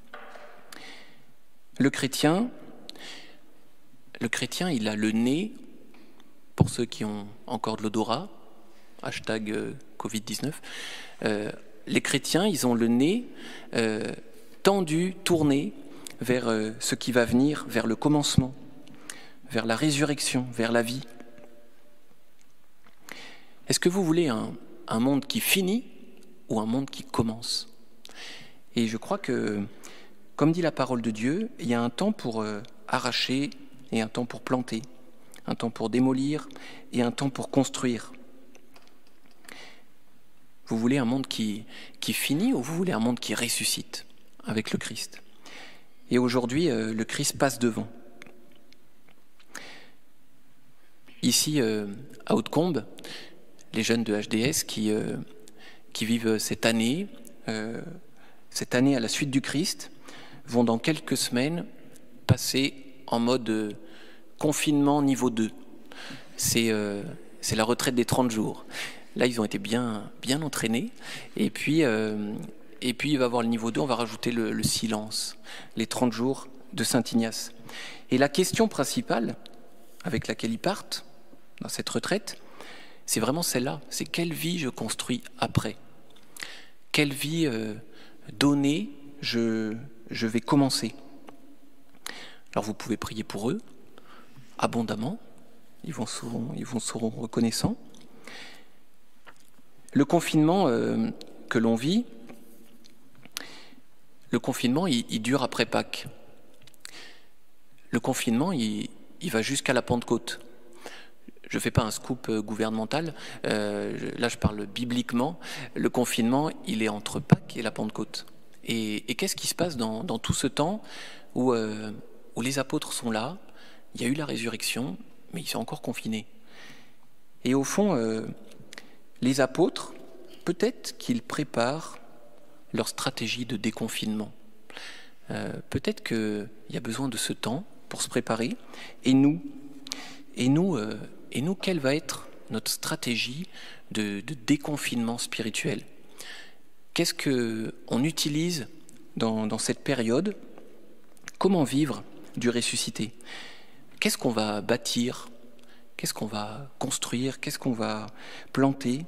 Le chrétien, il a le nez, pour ceux qui ont encore de l'odorat, hashtag Covid-19, les chrétiens, ils ont le nez tendu, tourné vers ce qui va venir, vers le commencement, vers la résurrection, vers la vie. Est-ce que vous voulez un monde qui finit ou un monde qui commence? Et je crois que, comme dit la parole de Dieu, il y a un temps pour arracher et un temps pour planter, un temps pour démolir et un temps pour construire. Vous voulez un monde qui finit ou vous voulez un monde qui ressuscite avec le Christ? Et aujourd'hui, le Christ passe devant. Ici, à Hautecombe, les jeunes de HDS qui vivent cette année à la suite du Christ, vont dans quelques semaines passer en mode confinement niveau 2. C'est la retraite des 30 jours. Là, ils ont été bien entraînés. Et puis, il va y avoir le niveau 2, on va rajouter le silence, les 30 jours de Saint-Ignace. Et la question principale avec laquelle ils partent dans cette retraite, c'est vraiment celle-là. C'est quelle vie je construis après? Quelle vie donnée je vais commencer? Alors vous pouvez prier pour eux abondamment. Ils vous seront reconnaissants. Le confinement que l'on vit, le confinement, il dure après Pâques. Le confinement, il va jusqu'à la Pentecôte. Je ne fais pas un scoop gouvernemental, là je parle bibliquement. Le confinement, il est entre Pâques et la Pentecôte. Et qu'est-ce qui se passe dans tout ce temps où les apôtres sont là, il y a eu la résurrection, mais ils sont encore confinés. Et au fond, les apôtres, peut-être qu'ils préparent leur stratégie de déconfinement. Peut-être qu'il y a besoin de ce temps pour se préparer. Et nous, quelle va être notre stratégie de déconfinement spirituel? Qu'est-ce qu'on utilise dans cette période? Comment vivre du ressuscité? Qu'est-ce qu'on va bâtir? Qu'est-ce qu'on va construire? Qu'est-ce qu'on va planter?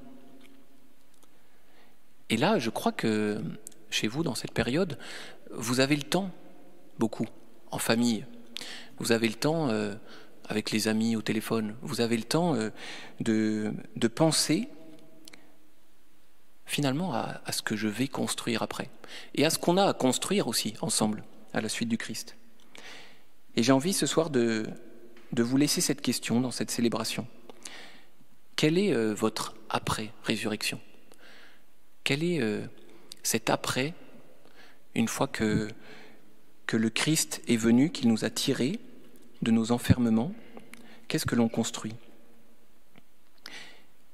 Et là, je crois que chez vous, dans cette période, vous avez le temps, beaucoup, en famille. Vous avez le temps avec les amis au téléphone. Vous avez le temps de penser finalement à ce que je vais construire après. Et à ce qu'on a à construire aussi, ensemble, à la suite du Christ. Et j'ai envie ce soir de vous laisser cette question dans cette célébration. Quel est votre après-résurrection? Quel est cet après, une fois que le Christ est venu, qu'il nous a tirés de nos enfermements? Qu'est-ce que l'on construit?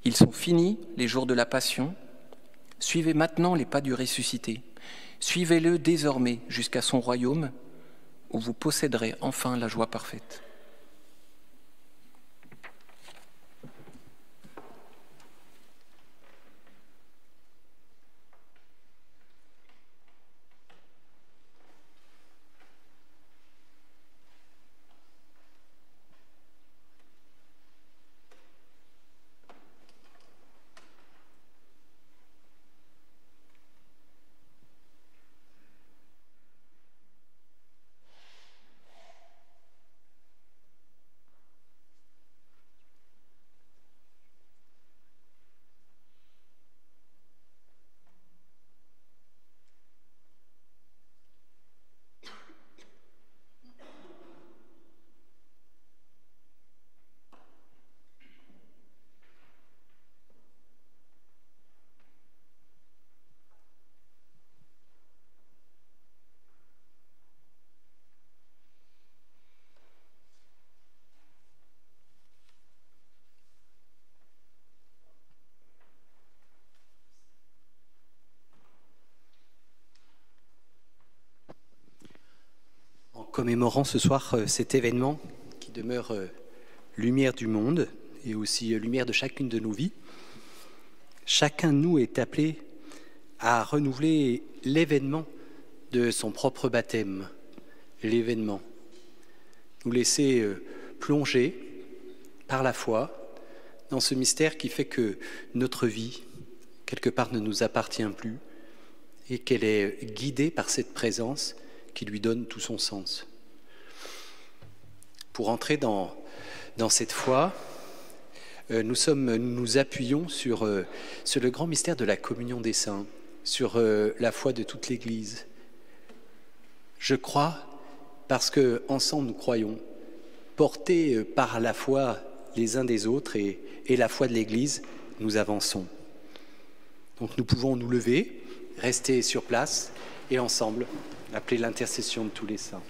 Ils sont finis, les jours de la Passion. Suivez maintenant les pas du ressuscité. Suivez-le désormais jusqu'à son royaume, où vous posséderez enfin la joie parfaite. Commémorant ce soir cet événement qui demeure lumière du monde et aussi lumière de chacune de nos vies, chacun de nous est appelé à renouveler l'événement de son propre baptême, l'événement. Nous laisser plonger par la foi dans ce mystère qui fait que notre vie, quelque part, ne nous appartient plus et qu'elle est guidée par cette présence qui lui donne tout son sens. Pour entrer dans cette foi, nous appuyons sur le grand mystère de la communion des saints, sur la foi de toute l'Église. Je crois parce que ensemble nous croyons, portés par la foi les uns des autres et la foi de l'Église, nous avançons. Donc nous pouvons nous lever, rester sur place et ensemble appeler l'intercession de tous les saints.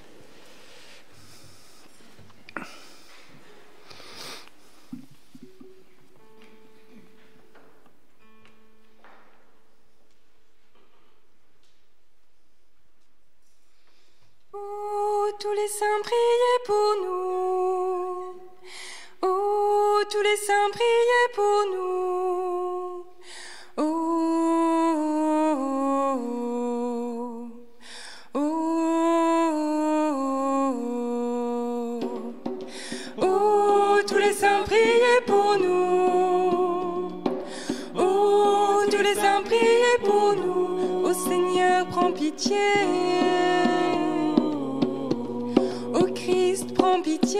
Oh, tous les saints, priez pour nous. Oh, tous les saints, priez pour nous. Tous les saints, priez pour nous. Oh, tous les saints, priez pour nous. Ô Seigneur, prends pitié. Ô Christ, prends pitié.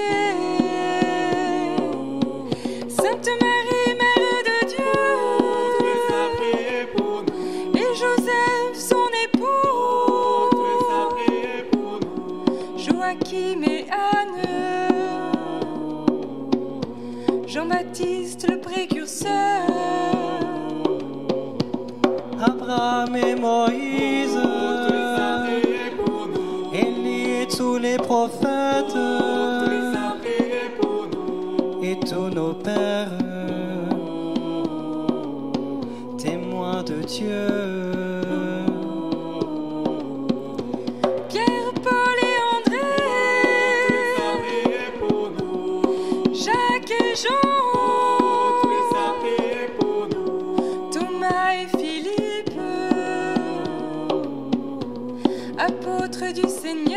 Sainte Marie, Mère de Dieu. Tous les saints, priez pour nous. Et Joseph, son époux. Tous les saints, priez pour nous. Joachim et Anne. Jean-Baptiste le précurseur, Abraham et Moïse, Élie et tous les prophètes, et tous nos pères, témoins de Dieu. Pierre, Paul et André, Jacques et Jean, apôtres du Seigneur,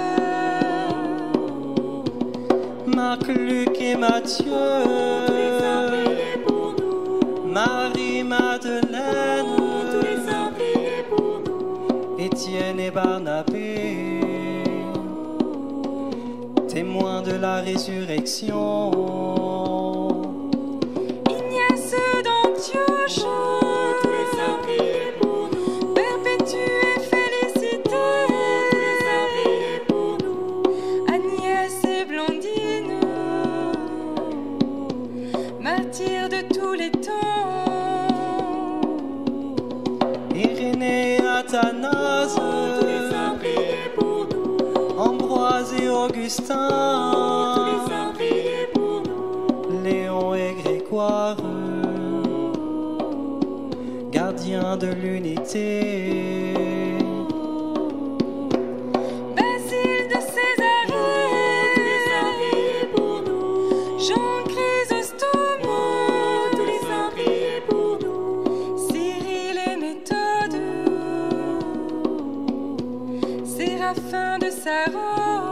Marc, Luc et Matthieu, Marie, Madeleine, Étienne et Barnabé, témoins de la résurrection, Ignace d'Antioche, martyr de tous les temps, Irénée et Athanase, Ambroise et Augustin, Léon et Grégoire, gardien de l'unité. Basile de Césarée, Jean Chrysostome, tous les saints priez pour nous. Cyril et Méthode, Séraphin de Saron,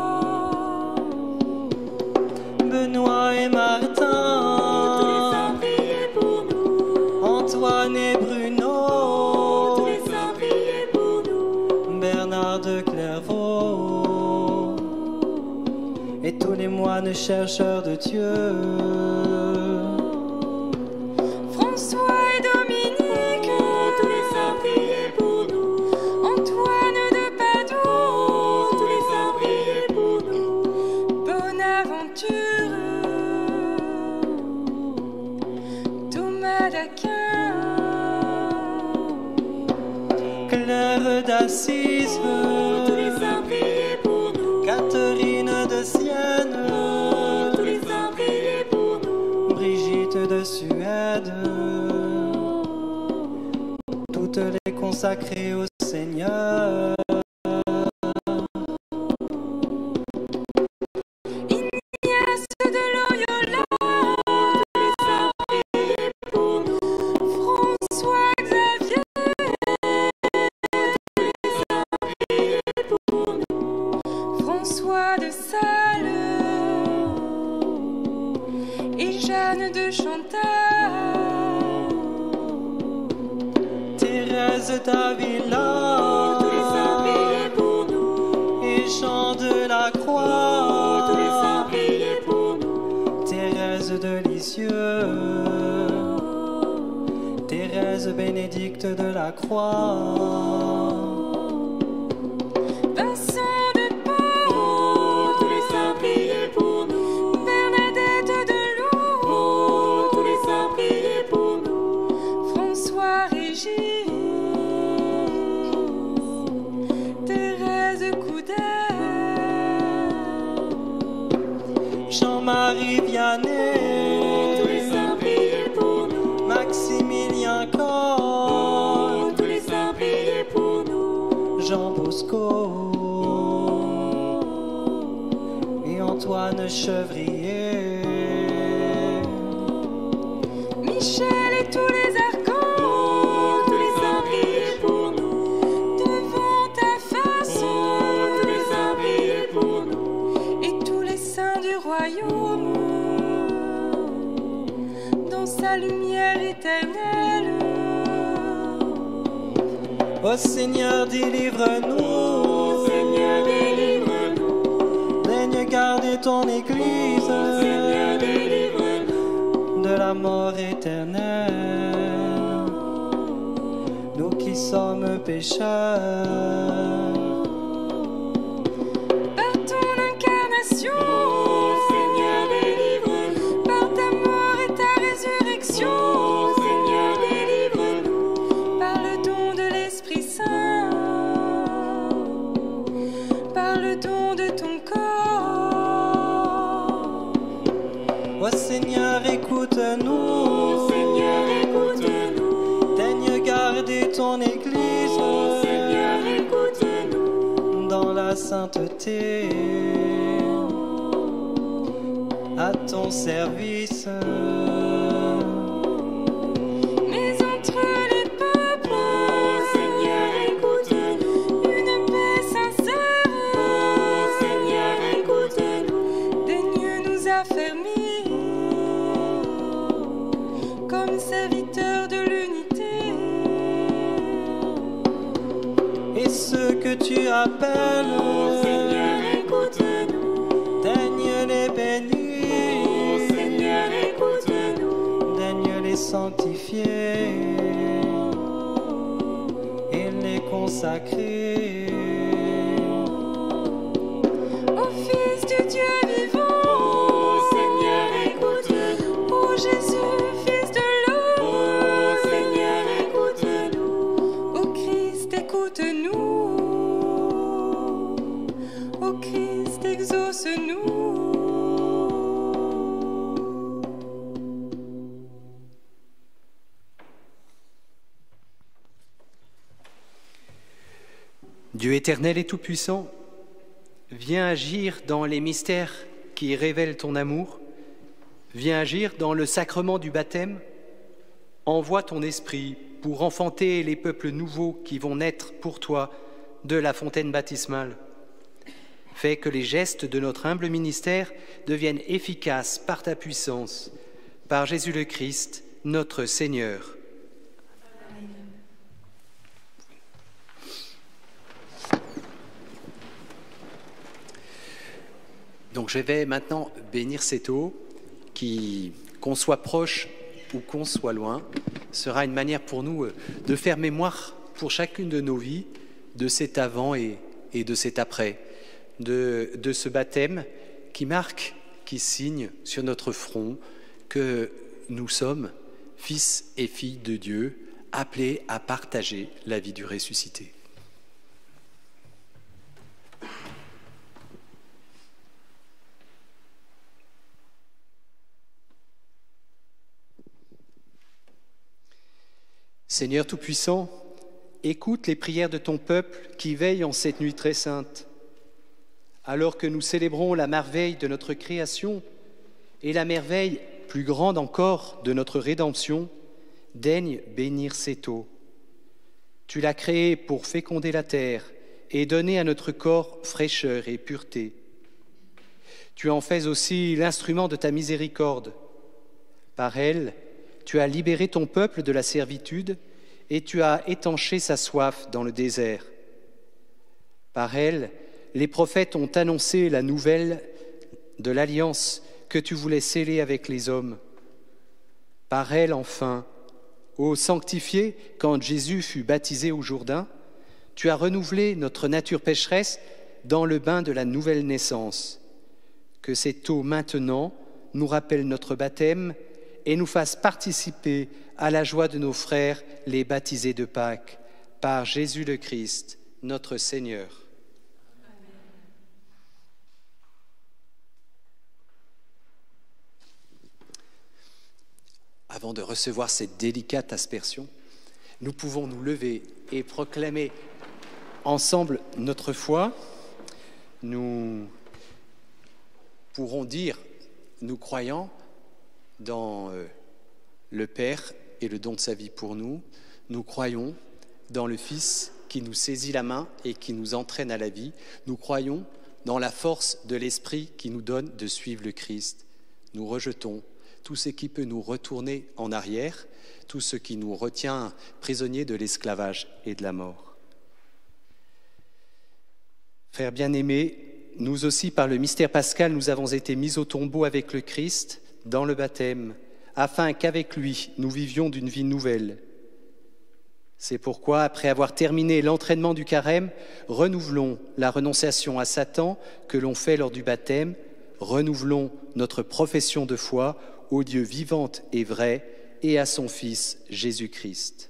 Benoît et Martin, tous les saints priez pour nous. Antoine et Bruno, Tous les saints priez pour nous. Bernard de Clairvaux, et tous les moines chercheurs de Dieu. François et Dominique, tous les saints priez pour nous. Antoine de Padoue, tous les saints priez pour nous. Bonaventure, Thomas d'Aquin, Claire d'Assise, tous les saints priez pour nous. Catherine de Sienne, Tous les saints priez pour nous. Brigitte de Suède, toutes les consacrées au Seigneur. Ignace de Loyola, tous les saints priez pour nous. François Xavier, tous les saints priez pour nous. François de Sales et Jeanne de Chantal, Thérèse d'Avila, tous les saints priez pour nous. et Jean de la Croix, Tous les saints priez pour nous. Thérèse de Lisieux, Thérèse Bénédicte de la Croix, Vincent de Paul, tous les saints priez pour nous. Bernadette de Lourdes, tous les saints priez pour nous. François Régis, Thérèse Coudet, Jean-Marie Vianney, tous les saints priez pour nous. Maximilien Corr, Tous les saints priez pour nous. Jean Bosco et Antoine Chevrier, Michel et tous les archanges, tous les saints priez pour nous. Devant ta face, tous les saints priez pour nous. Et tous les saints du royaume, dans sa lumière éternelle. Ô Seigneur, délivre-nous, Seigneur, délivre-nous. daigne garder ton Église Seigneur, délivre-nous. de la mort éternelle, nous qui sommes pécheurs. Par ton incarnation, Seigneur, délivre-nous. Par ta mort et ta résurrection, Seigneur, délivre-nous. Par le don de l'Esprit Saint, par le don de ton corps. Ô Seigneur, écoute-nous, Seigneur, écoute-nous. daigne garder ton Église Seigneur, écoute-nous. dans la sainteté, à ton service. Mais entre les peuples, Seigneur, écoute-nous. Une paix sincère, Seigneur, écoute-nous. Daigne nous affermir comme serviteurs de l'unité. Et ceux que tu appelles, Seigneur, écoute-nous. daigne les bénir, Seigneur, écoute-nous. daigne les sanctifier et les consacrer. Ô Fils du Dieu vivant, Seigneur, écoute-nous. Ô Jésus, Fils de l'homme, Seigneur, écoute-nous. Ô Christ, écoute-nous. Ô Christ, exauce-nous. Dieu éternel et tout-puissant, viens agir dans les mystères qui révèlent ton amour, viens agir dans le sacrement du baptême, envoie ton esprit pour enfanter les peuples nouveaux qui vont naître pour toi de la fontaine baptismale. Fais que les gestes de notre humble ministère deviennent efficaces par ta puissance, par Jésus le Christ, notre Seigneur. Amen. Donc je vais maintenant bénir cette eau qui, qu'on soit proche ou qu'on soit loin, sera une manière pour nous de faire mémoire pour chacune de nos vies de cet avant et de cet après, de ce baptême qui marque, qui signe sur notre front que nous sommes fils et filles de Dieu, appelés à partager la vie du ressuscité. Seigneur Tout-Puissant, écoute les prières de ton peuple qui veille en cette nuit très sainte. Alors que nous célébrons la merveille de notre création et la merveille plus grande encore de notre rédemption, daigne bénir cette eau. Tu l'as créée pour féconder la terre et donner à notre corps fraîcheur et pureté. Tu en fais aussi l'instrument de ta miséricorde. Par elle, tu as libéré ton peuple de la servitude et tu as étanché sa soif dans le désert. Par elle, les prophètes ont annoncé la nouvelle de l'alliance que tu voulais sceller avec les hommes. Par elle, enfin, ô sanctifié, quand Jésus fut baptisé au Jourdain, tu as renouvelé notre nature pécheresse dans le bain de la nouvelle naissance. Que cette eau maintenant nous rappelle notre baptême et nous fasse participer à la joie de nos frères, les baptisés de Pâques, par Jésus le Christ, notre Seigneur. Avant de recevoir cette délicate aspersion, nous pouvons nous lever et proclamer ensemble notre foi. Nous pourrons dire, nous croyant dans le Père et le don de sa vie pour nous, nous croyons dans le Fils qui nous saisit la main et qui nous entraîne à la vie, nous croyons dans la force de l'Esprit qui nous donne de suivre le Christ. Nous rejetons tout ce qui peut nous retourner en arrière, tout ce qui nous retient prisonniers de l'esclavage et de la mort. Frères bien-aimés, nous aussi, par le mystère pascal, nous avons été mis au tombeau avec le Christ dans le baptême, afin qu'avec lui, nous vivions d'une vie nouvelle. C'est pourquoi, après avoir terminé l'entraînement du carême, renouvelons la renonciation à Satan que l'on fait lors du baptême, renouvelons notre profession de foi au Dieu vivant et vrai et à son Fils Jésus-Christ.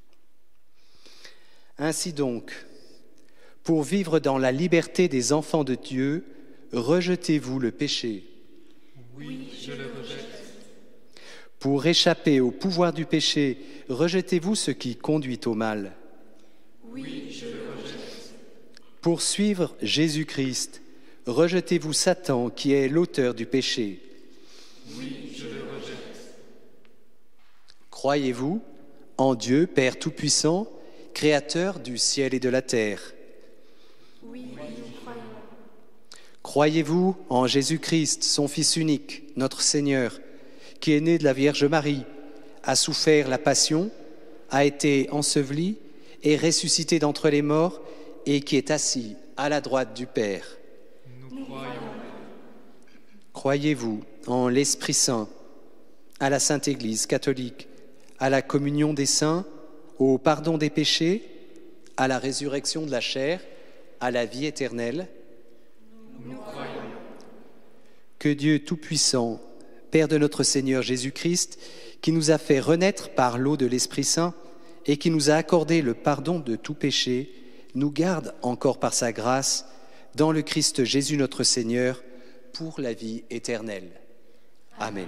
Ainsi donc, pour vivre dans la liberté des enfants de Dieu, rejetez-vous le péché. Oui, je le rejette. Pour échapper au pouvoir du péché, rejetez-vous ce qui conduit au mal. Oui, je le rejette. Pour suivre Jésus-Christ, rejetez-vous Satan qui est l'auteur du péché. Oui, je le rejette. Croyez-vous en Dieu, Père Tout-Puissant, Créateur du ciel et de la terre? Oui, nous croyons. Croyez-vous en Jésus-Christ, son Fils unique, notre Seigneur, qui est né de la Vierge Marie, a souffert la passion, a été enseveli et ressuscité d'entre les morts et qui est assis à la droite du Père? Nous croyons. Croyez-vous en l'Esprit Saint, à la Sainte Église catholique, à la communion des saints, au pardon des péchés, à la résurrection de la chair, à la vie éternelle? Nous croyons. Que Dieu Tout-Puissant, Père de notre Seigneur Jésus-Christ, qui nous a fait renaître par l'eau de l'Esprit Saint et qui nous a accordé le pardon de tout péché, nous garde encore par sa grâce dans le Christ Jésus notre Seigneur pour la vie éternelle. Amen.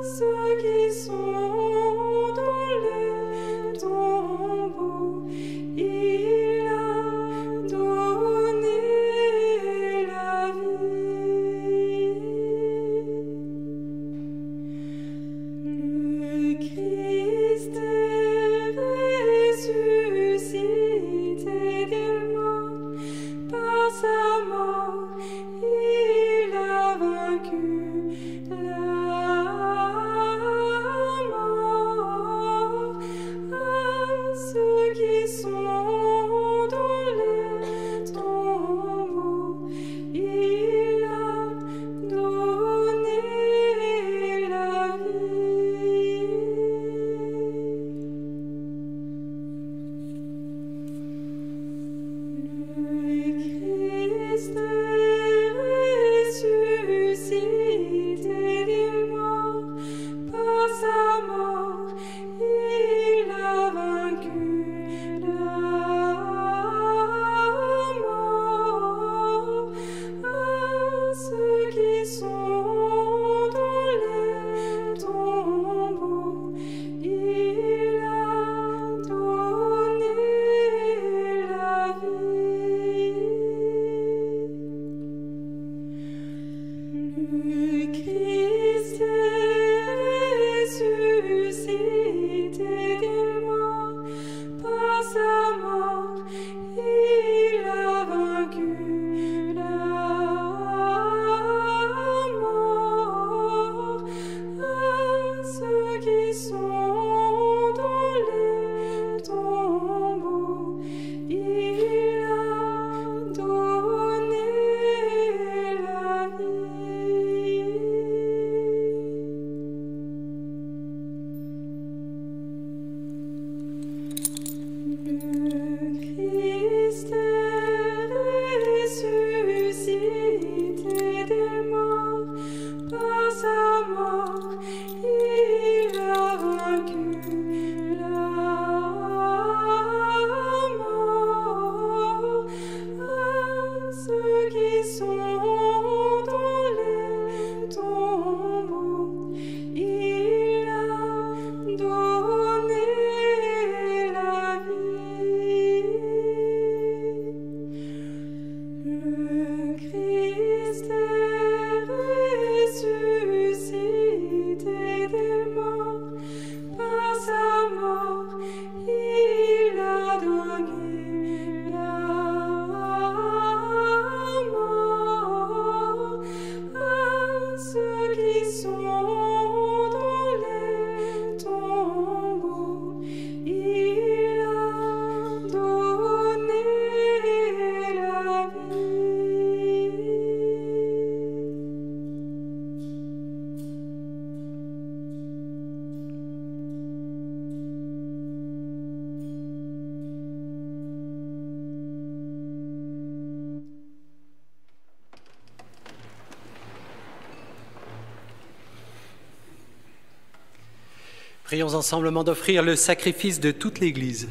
Prions ensemble d'offrir le sacrifice de toute l'Église.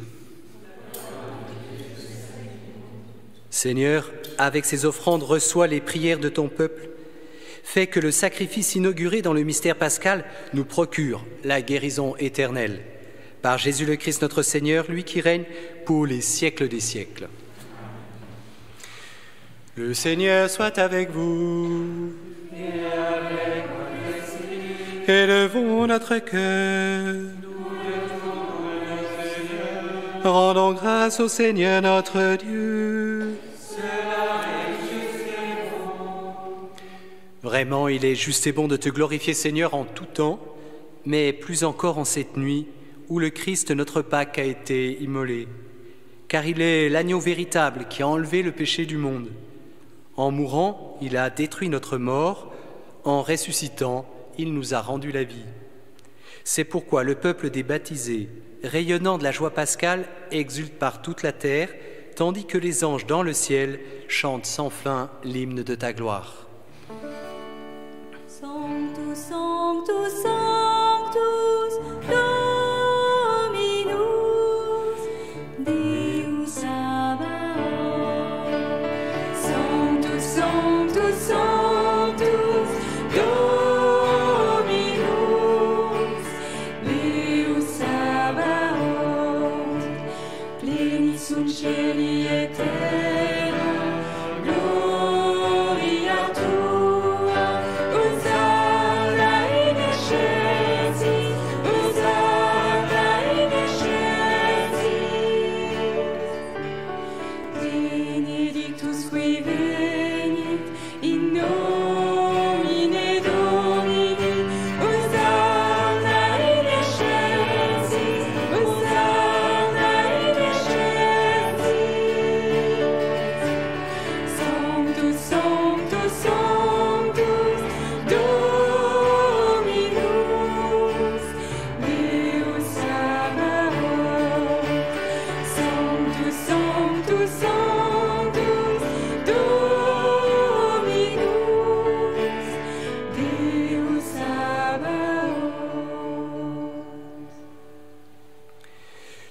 Seigneur, avec ces offrandes, reçois les prières de ton peuple. Fais que le sacrifice inauguré dans le mystère pascal nous procure la guérison éternelle. Par Jésus le Christ notre Seigneur, lui qui règne pour les siècles des siècles. Le Seigneur soit avec vous. Et avec votre esprit. Élevons notre cœur. Rendons grâce au Seigneur notre Dieu. Cela est juste et bon. Vraiment, il est juste et bon de te glorifier, Seigneur, en tout temps, mais plus encore en cette nuit où le Christ, notre Pâque, a été immolé. Car il est l'agneau véritable qui a enlevé le péché du monde. En mourant, il a détruit notre mort. En ressuscitant, il nous a rendu la vie. C'est pourquoi le peuple des baptisés, rayonnant de la joie pascale, exulte par toute la terre, tandis que les anges dans le ciel chantent sans fin l'hymne de ta gloire. Sanctus, Sanctus, Sanctus, Dominus, Deus Sabaoth. Sanctus, Sanctus, Sanctus, Dominus,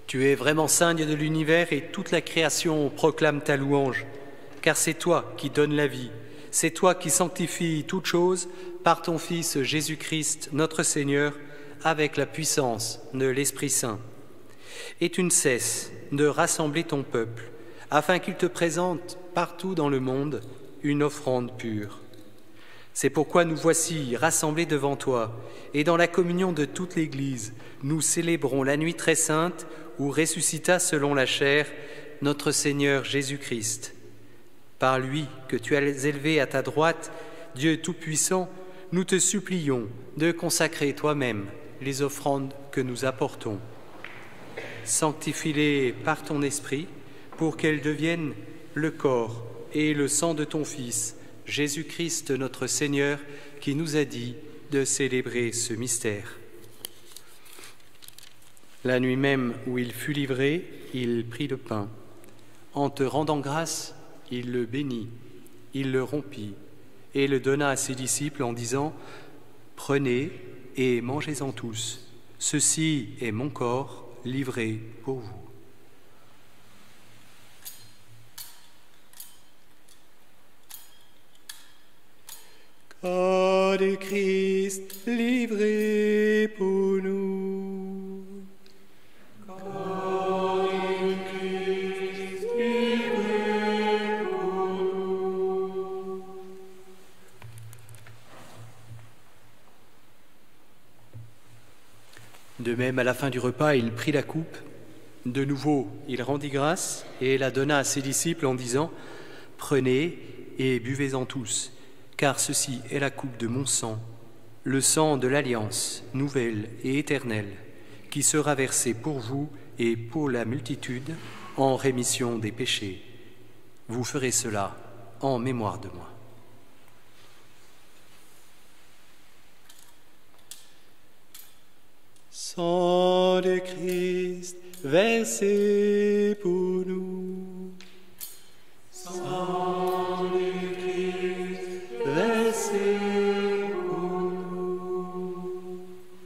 Tu es vraiment saint Dieu de l'univers et toute la création proclame ta louange, car c'est toi qui donnes la vie, c'est toi qui sanctifies toutes choses par ton Fils Jésus-Christ, notre Seigneur, avec la puissance de l'Esprit Saint. Et tu ne cesses de rassembler ton peuple, afin qu'il te présente partout dans le monde une offrande pure. C'est pourquoi nous voici rassemblés devant toi, et dans la communion de toute l'Église, nous célébrons la nuit très sainte où ressuscita selon la chair notre Seigneur Jésus-Christ. Par lui que tu as élevé à ta droite, Dieu Tout-Puissant, nous te supplions de consacrer toi-même les offrandes que nous apportons. Sanctifie-les par ton Esprit pour qu'elles deviennent le corps et le sang de ton Fils, Jésus-Christ notre Seigneur, qui nous a dit de célébrer ce mystère. La nuit même où il fut livré, il prit le pain. En te rendant grâce, il le bénit, il le rompit et le donna à ses disciples en disant « Prenez et mangez-en tous, ceci est mon corps livré pour vous. » Corps de Christ livré pour nous. Corps de Christ livré pour nous. De même, à la fin du repas, il prit la coupe. De nouveau, il rendit grâce et la donna à ses disciples en disant « Prenez et buvez-en tous. Car ceci est la coupe de mon sang, le sang de l'alliance nouvelle et éternelle, qui sera versé pour vous et pour la multitude en rémission des péchés. Vous ferez cela en mémoire de moi. » Sang de Christ versé pour nous. Sang de Christ versé pour nous.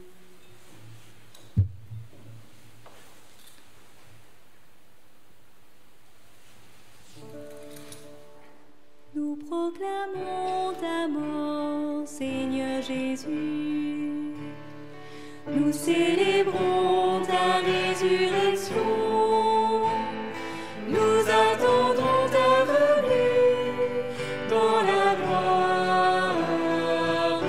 Nous proclamons ta mort, Seigneur Jésus. Nous célébrons ta résurrection. Nous attendons ta venue dans la gloire.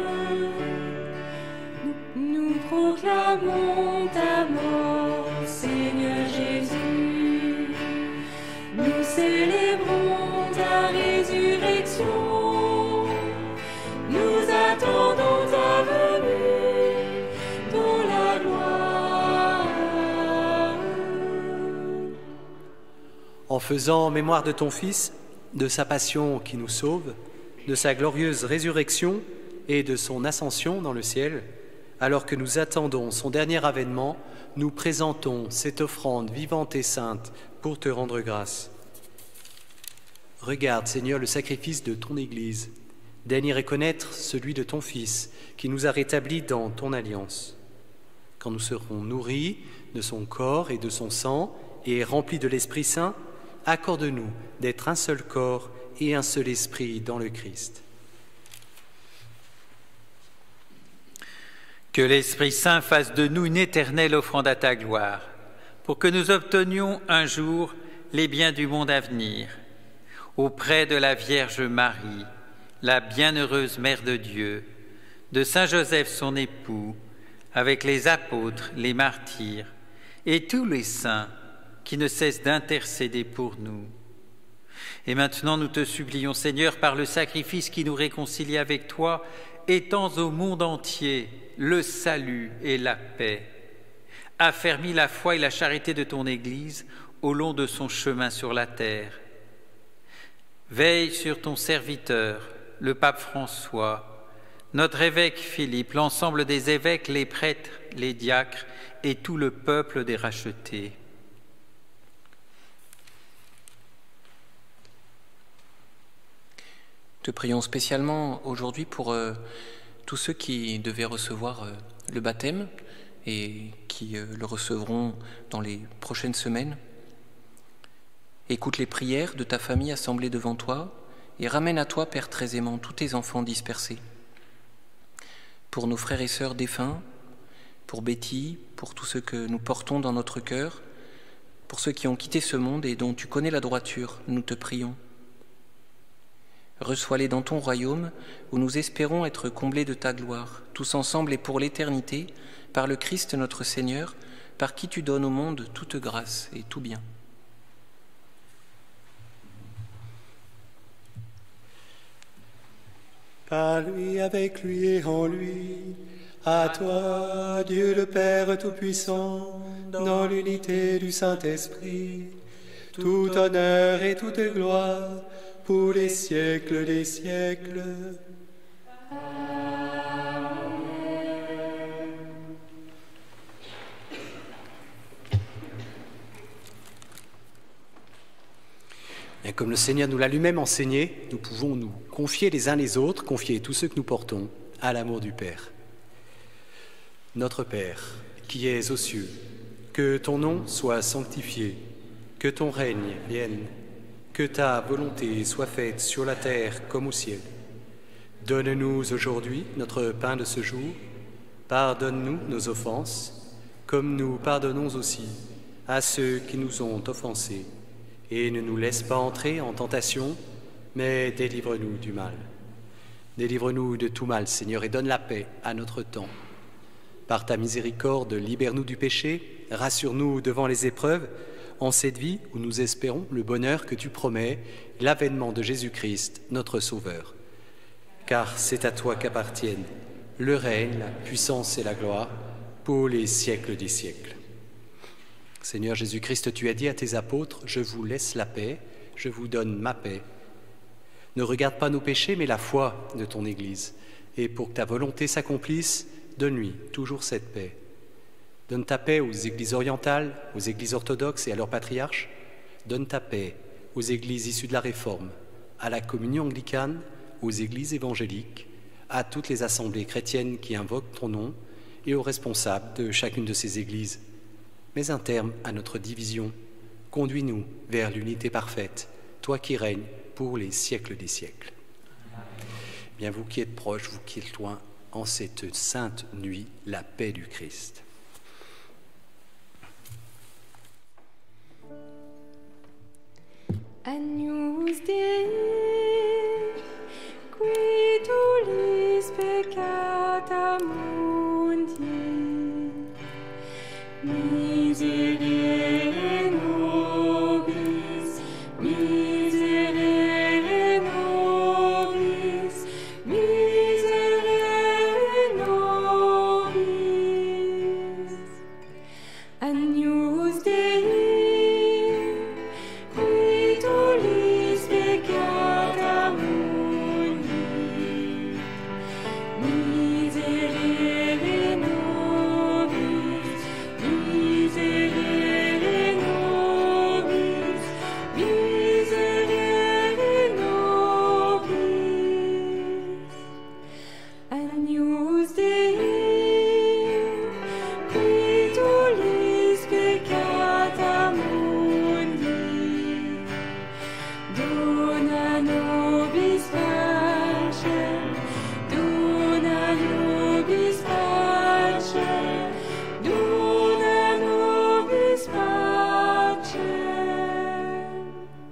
Nous proclamons ta mort, Seigneur Jésus. Nous célébrons ta résurrection. Nous attendons ta venue dans la gloire. En faisant mémoire de ton Fils, de sa passion qui nous sauve, de sa glorieuse résurrection et de son ascension dans le ciel, alors que nous attendons son dernier avènement, nous présentons cette offrande vivante et sainte pour te rendre grâce. Regarde, Seigneur, le sacrifice de ton Église. Daigne y reconnaître celui de ton Fils, qui nous a rétablis dans ton alliance. Quand nous serons nourris de son corps et de son sang et remplis de l'Esprit Saint, accorde-nous d'être un seul corps et un seul esprit dans le Christ. Que l'Esprit Saint fasse de nous une éternelle offrande à ta gloire, pour que nous obtenions un jour les biens du monde à venir, auprès de la Vierge Marie, la bienheureuse Mère de Dieu, de Saint Joseph son époux, avec les apôtres, les martyrs et tous les saints qui ne cessent d'intercéder pour nous. Et maintenant nous te supplions, Seigneur, par le sacrifice qui nous réconcilie avec toi, étends au monde entier le salut et la paix. Affermis la foi et la charité de ton Église au long de son chemin sur la terre. Veille sur ton serviteur, le pape François, notre évêque Philippe, l'ensemble des évêques, les prêtres, les diacres et tout le peuple des rachetés. Te prions spécialement aujourd'hui pour tous ceux qui devaient recevoir le baptême et qui le recevront dans les prochaines semaines. Écoute les prières de ta famille assemblée devant toi et ramène à toi, Père très aimant, tous tes enfants dispersés. Pour nos frères et sœurs défunts, pour Betty, pour tous ceux que nous portons dans notre cœur, pour ceux qui ont quitté ce monde et dont tu connais la droiture, nous te prions. Reçois-les dans ton royaume où nous espérons être comblés de ta gloire, tous ensemble et pour l'éternité, par le Christ notre Seigneur, par qui tu donnes au monde toute grâce et tout bien. Par lui, avec lui et en lui, à toi, Dieu le Père Tout-Puissant, dans l'unité du Saint-Esprit, tout honneur et toute gloire pour les siècles des siècles. Et comme le Seigneur nous l'a lui-même enseigné, nous pouvons nous confier les uns les autres, confier tous ceux que nous portons à l'amour du Père. Notre Père, qui es aux cieux, que ton nom soit sanctifié, que ton règne vienne, que ta volonté soit faite sur la terre comme au ciel. Donne-nous aujourd'hui notre pain de ce jour. Pardonne-nous nos offenses, comme nous pardonnons aussi à ceux qui nous ont offensés. Et ne nous laisse pas entrer en tentation, mais délivre-nous du mal. Délivre-nous de tout mal, Seigneur, et donne la paix à notre temps. Par ta miséricorde, libère-nous du péché, rassure-nous devant les épreuves, en cette vie où nous espérons le bonheur que tu promets, l'avènement de Jésus-Christ, notre Sauveur. Car c'est à toi qu'appartiennent le règne, la puissance et la gloire pour les siècles des siècles. Seigneur Jésus-Christ, tu as dit à tes apôtres, « Je vous laisse la paix, je vous donne ma paix. » Ne regarde pas nos péchés, mais la foi de ton Église. Et pour que ta volonté s'accomplisse, donne-lui toujours cette paix. Donne ta paix aux églises orientales, aux églises orthodoxes et à leurs patriarches. Donne ta paix aux églises issues de la Réforme, à la communion anglicane, aux églises évangéliques, à toutes les assemblées chrétiennes qui invoquent ton nom et aux responsables de chacune de ces églises. Mets un terme à notre division. Conduis-nous vers l'unité parfaite, toi qui règnes pour les siècles des siècles. Bien, vous qui êtes proches, vous qui êtes loin, en cette sainte nuit, la paix du Christ. Agnus Dei, qui tollis peccata mundi, miserere nobis, miserere nobis, miserere nobis. Agnus Dei, qui tollis peccata mundi, miserere nobis, miserere nobis, miserere nobis. Agnus Dei, qui tollis peccata mundi, dona nobis pacem, dona nobis pacem, dona nobis pacem.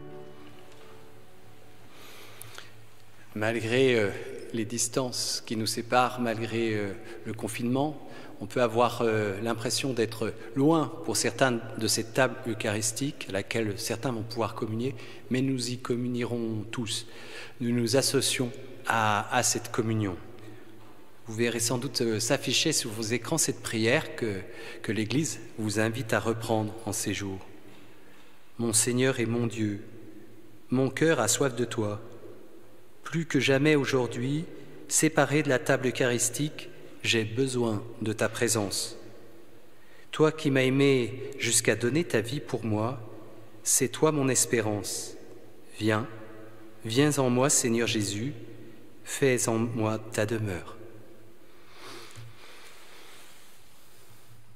Malgré les distances qui nous séparent, malgré le confinement, on peut avoir l'impression d'être loin pour certains de cette table eucharistique à laquelle certains vont pouvoir communier, mais nous y communierons tous. Nous nous associons à cette communion. Vous verrez sans doute s'afficher sur vos écrans cette prière que l'Église vous invite à reprendre en ces jours. Mon Seigneur et mon Dieu, mon cœur a soif de toi. Plus que jamais aujourd'hui, séparé de la table eucharistique, j'ai besoin de ta présence. Toi qui m'as aimé jusqu'à donner ta vie pour moi, c'est toi mon espérance. Viens, viens en moi, Seigneur Jésus, fais en moi ta demeure.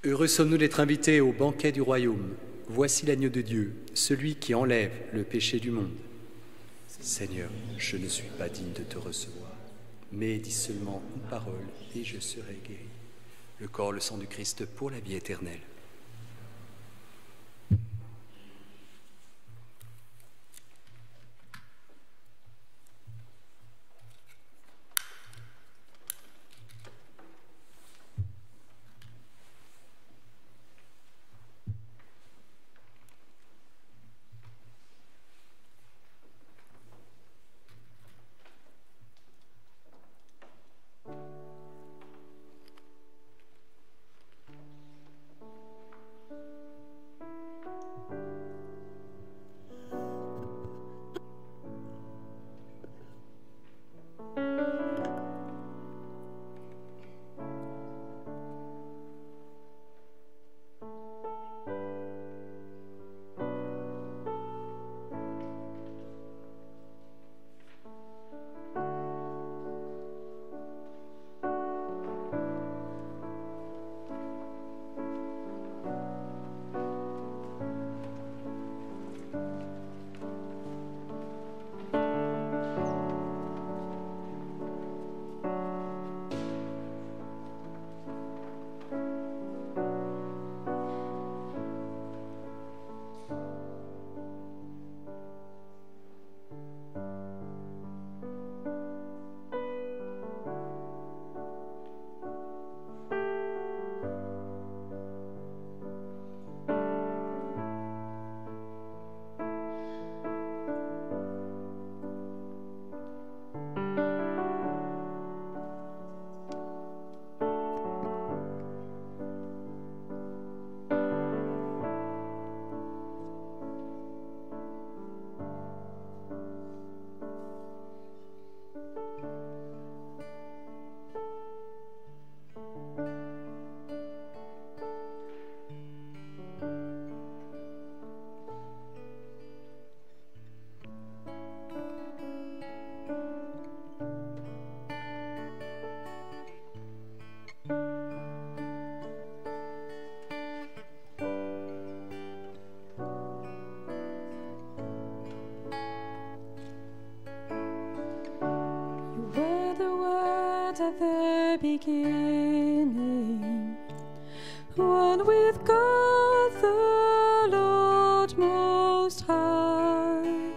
Heureux sommes-nous d'être invités au banquet du royaume. Voici l'agneau de Dieu, celui qui enlève le péché du monde. Seigneur, je ne suis pas digne de te recevoir, mais dis seulement une parole et je serai guéri. Le corps, le sang du Christ pour la vie éternelle. At the beginning, one with God the Lord Most High.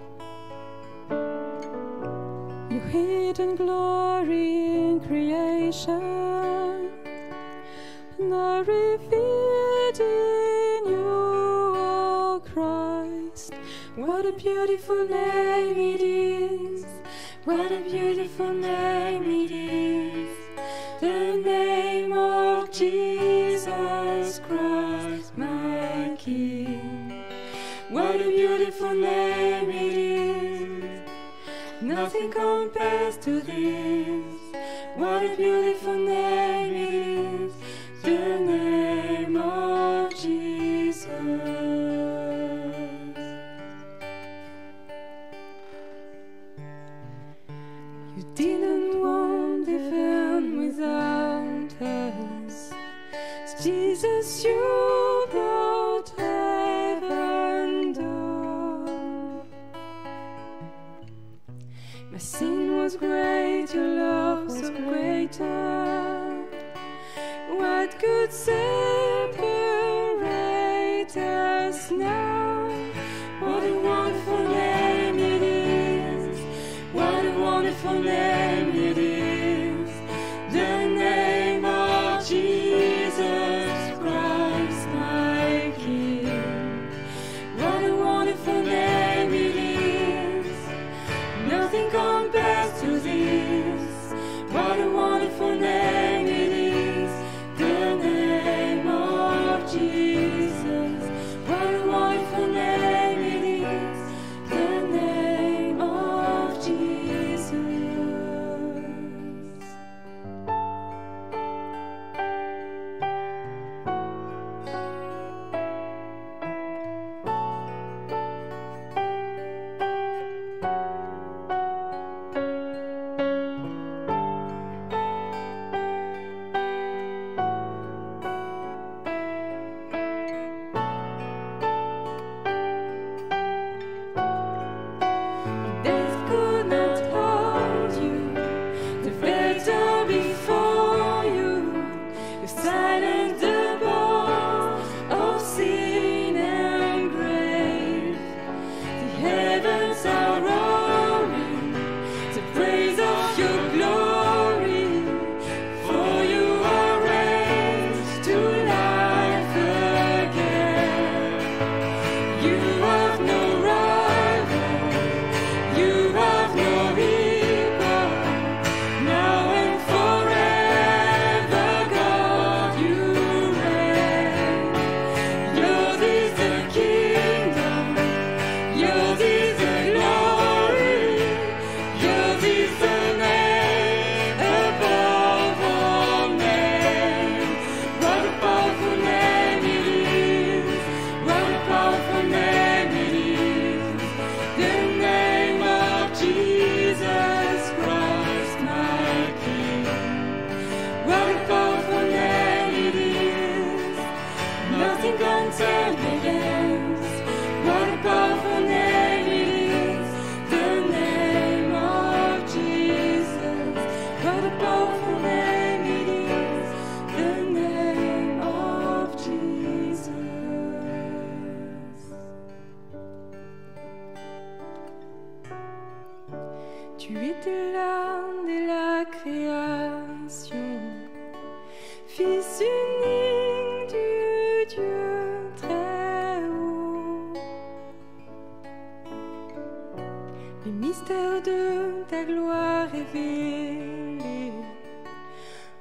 Your hidden glory in creation, now revealed in you, O Christ. What a beautiful name it is! What a beautiful name it is, the name of Jesus Christ, my King. What a beautiful name it is, nothing compares to this. What a beautiful name it is, the name of Jesus. Didn't want heaven without us. Jesus, you brought heaven down. My sin was great, your love was greater. What could separate us now? What a wonderful name it is. What a wonderful name it is, the name of Jesus Christ, my King. What a wonderful name it is, nothing compares to this. What a wonderful name it is, the name of Jesus. What a wonderful name it is, the name of Jesus.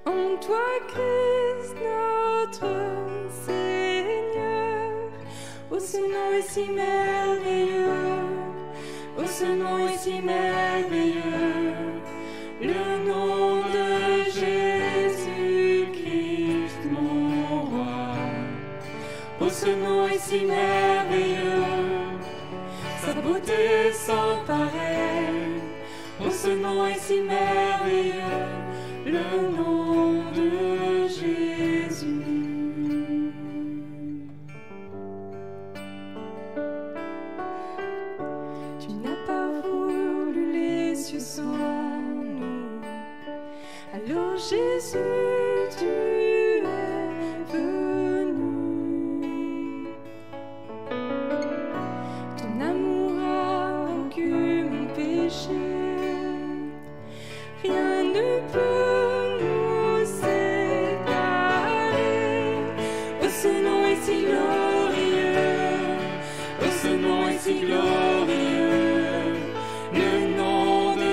En toi, Christ, notre Seigneur, ô ce nom est si merveilleux, ô ce nom est si merveilleux, le nom de Jésus-Christ, mon roi. Ô ce nom est si merveilleux, sa beauté sans pareil. Ô ce nom est si merveilleux, le nom de Jésus. Tu n'as pas voulu les cieux sans nous. Alors Jésus, tu es venu. Ton amour a vaincu mon péché. Rien ne peut nous séparer. Oh, ce nom est si glorieux. Oh, ce nom est si glorieux. Le nom de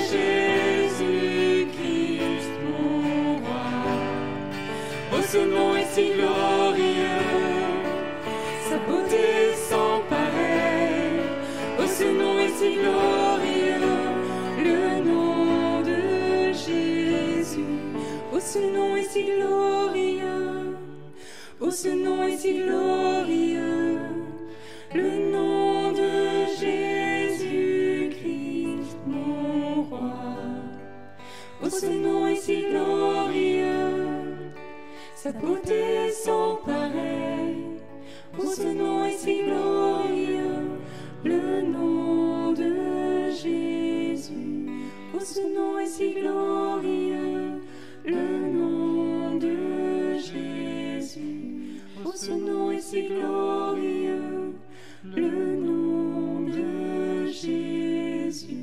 Jésus-Christ, mon roi. Oh, ce nom est si glorieux. Sa beauté sans pareil. Oh, ce nom est si glorieux. Le nom de Jésus. Oh, ce nom est si glorieux. Oh, ce nom est si glorieux. Le nom de Jésus-Christ, mon roi. Oh, ce nom est si glorieux. Sa beauté sans pareil. Oh, ce nom est si glorieux. Le nom de Jésus. Oh, ce nom est si glorieux, le nom de Jésus. Oh, ce nom est si glorieux, le nom de Jésus.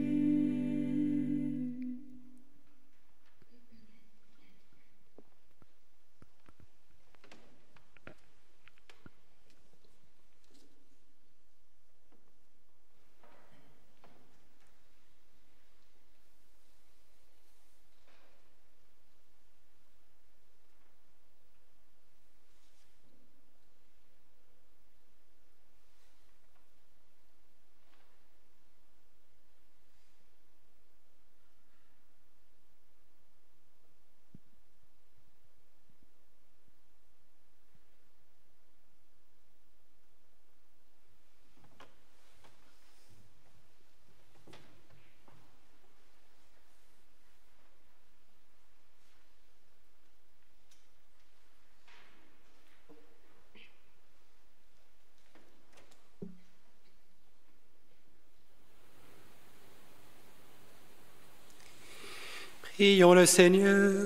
Prions le Seigneur.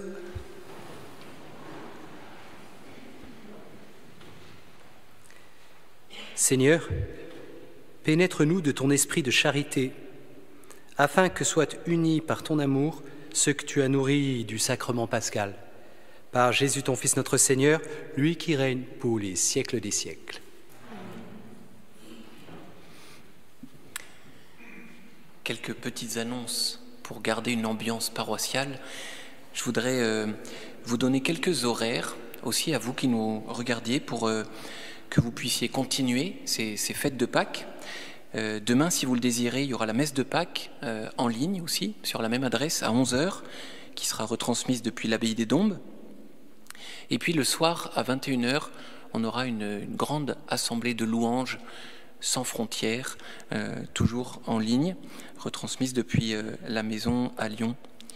Seigneur, pénètre-nous de ton esprit de charité, afin que soient unis par ton amour ceux que tu as nourris du sacrement pascal. Par Jésus ton Fils notre Seigneur, lui qui règne pour les siècles des siècles. Quelques petites annonces pour garder une ambiance paroissiale. Je voudrais vous donner quelques horaires aussi à vous qui nous regardiez pour que vous puissiez continuer ces fêtes de Pâques. Demain, si vous le désirez, il y aura la messe de Pâques en ligne aussi, sur la même adresse, à 11h, qui sera retransmise depuis l'abbaye des Dombes. Et puis le soir, à 21h, on aura une grande assemblée de louanges sans frontières, toujours en ligne, retransmise depuis la maison à Lyon,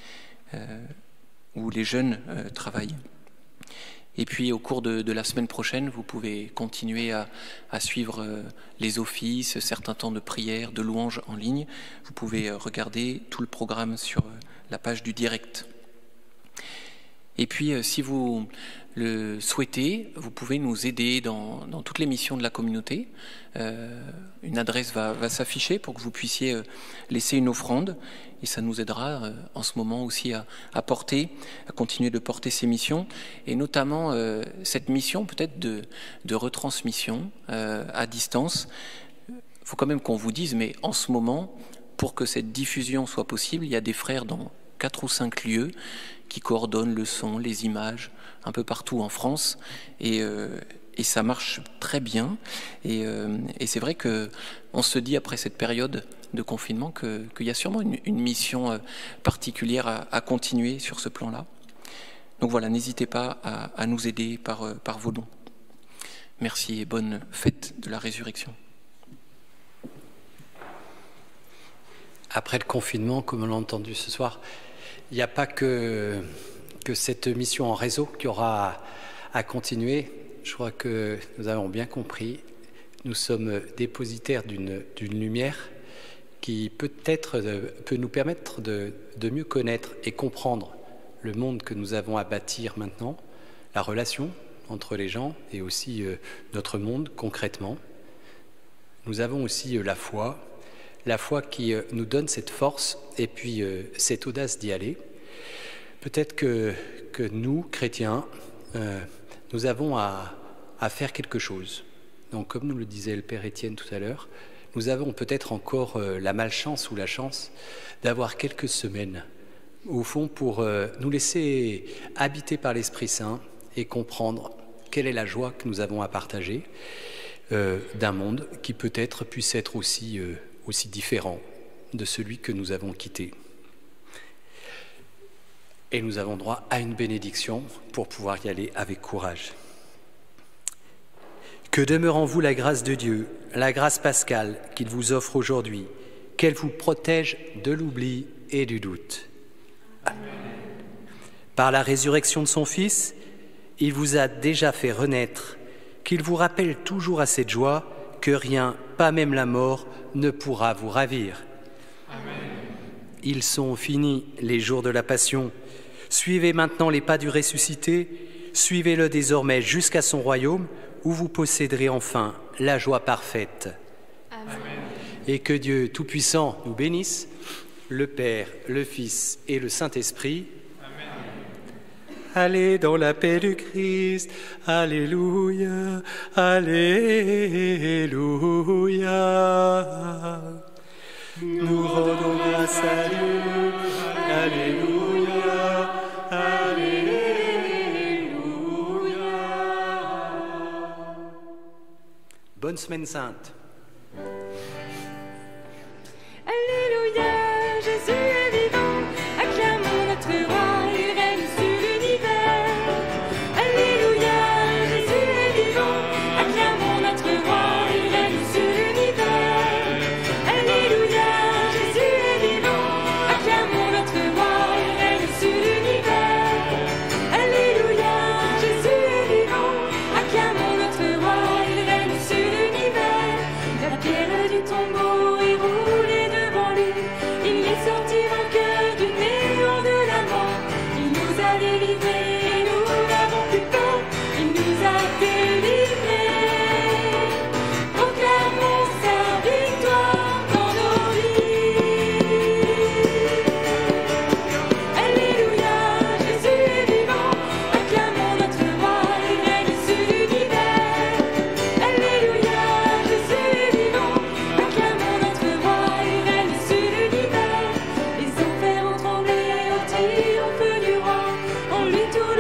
où les jeunes travaillent. Et puis au cours de la semaine prochaine, vous pouvez continuer à suivre les offices, certains temps de prière, de louanges en ligne. Vous pouvez regarder tout le programme sur la page du direct. Et puis si vous le souhaitez, vous pouvez nous aider dans toutes les missions de la communauté. Une adresse va s'afficher pour que vous puissiez laisser une offrande, et ça nous aidera en ce moment aussi à continuer de porter ces missions, et notamment cette mission peut-être de retransmission à distance. Il faut quand même qu'on vous dise, mais en ce moment, pour que cette diffusion soit possible, il y a des frères dans 4 ou 5 lieux qui coordonnent le son, les images, un peu partout en France. Et ça marche très bien. Et c'est vrai qu'on se dit, après cette période de confinement, qu'il y a sûrement une mission particulière à continuer sur ce plan-là. Donc voilà, n'hésitez pas à nous aider par vos dons. Merci et bonne fête de la résurrection. Après le confinement, comme on l'a entendu ce soir, il n'y a pas que cette mission en réseau qui aura à continuer. Je crois que nous avons bien compris. Nous sommes dépositaires d'une lumière qui peut-être peut nous permettre de mieux connaître et comprendre le monde que nous avons à bâtir maintenant, la relation entre les gens et aussi notre monde concrètement. Nous avons aussi la foi qui nous donne cette force et puis cette audace d'y aller. Peut-être que nous, chrétiens, nous avons à faire quelque chose. Donc, comme nous le disait le Père Étienne tout à l'heure, nous avons peut-être encore la malchance ou la chance d'avoir quelques semaines, au fond, pour nous laisser habiter par l'Esprit Saint et comprendre quelle est la joie que nous avons à partager d'un monde qui peut-être puisse être aussi différent de celui que nous avons quitté. Et nous avons droit à une bénédiction pour pouvoir y aller avec courage. Que demeure en vous la grâce de Dieu, la grâce pascale qu'il vous offre aujourd'hui, qu'elle vous protège de l'oubli et du doute. Amen. Par la résurrection de son Fils, il vous a déjà fait renaître, qu'il vous rappelle toujours à cette joie que rien, pas même la mort, ne pourra vous ravir. Amen. Ils sont finis, les jours de la passion. Suivez maintenant les pas du ressuscité, suivez-le désormais jusqu'à son royaume, où vous posséderez enfin la joie parfaite. Amen. Et que Dieu Tout-Puissant nous bénisse, le Père, le Fils et le Saint-Esprit. Amen. Allez dans la paix du Christ, alléluia, alléluia. Nous rendons grâce à Dieu, alléluia, alléluia. Bonne semaine sainte. Alléluia, Jésus est vivant, acclamons notre roi, il règne sur l'univers. Alléluia, Jésus est vivant, acclamons notre roi, il règne sur l'univers. Alléluia, Jésus est vivant, acclamons notre roi, il règne sur l'univers. Alléluia, Jésus est vivant, acclamons notre roi, il règne sur l'univers. La pierre du tombeau est roulée devant lui. Il est sorti vainqueur du néant de la mort. Il nous a délivrés et nous n'avons plus peur. Il nous a délivrés. Proclamons sa victoire dans nos vies. Alléluia, Jésus est vivant. Acclamons notre roi, il règne sur l'univers. Alléluia, Jésus est vivant. Acclamons notre roi, il règne sur l'univers. Les enfers ont tremblé au triomphe du roi. On lui tourne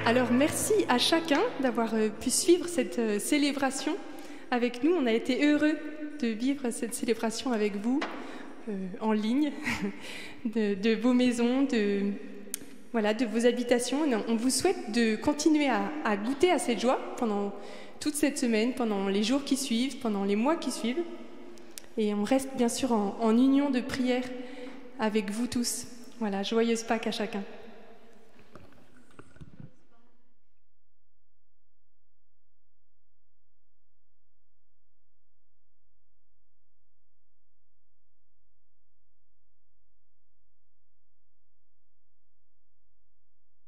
Alors merci à chacun d'avoir pu suivre cette célébration avec nous. On a été heureux de vivre cette célébration avec vous en ligne, de vos maisons, de vos habitations. On vous souhaite de continuer à goûter à cette joie pendant toute cette semaine, pendant les jours qui suivent, pendant les mois qui suivent. Et on reste bien sûr en union de prière avec vous tous. Voilà, joyeuse Pâques à chacun.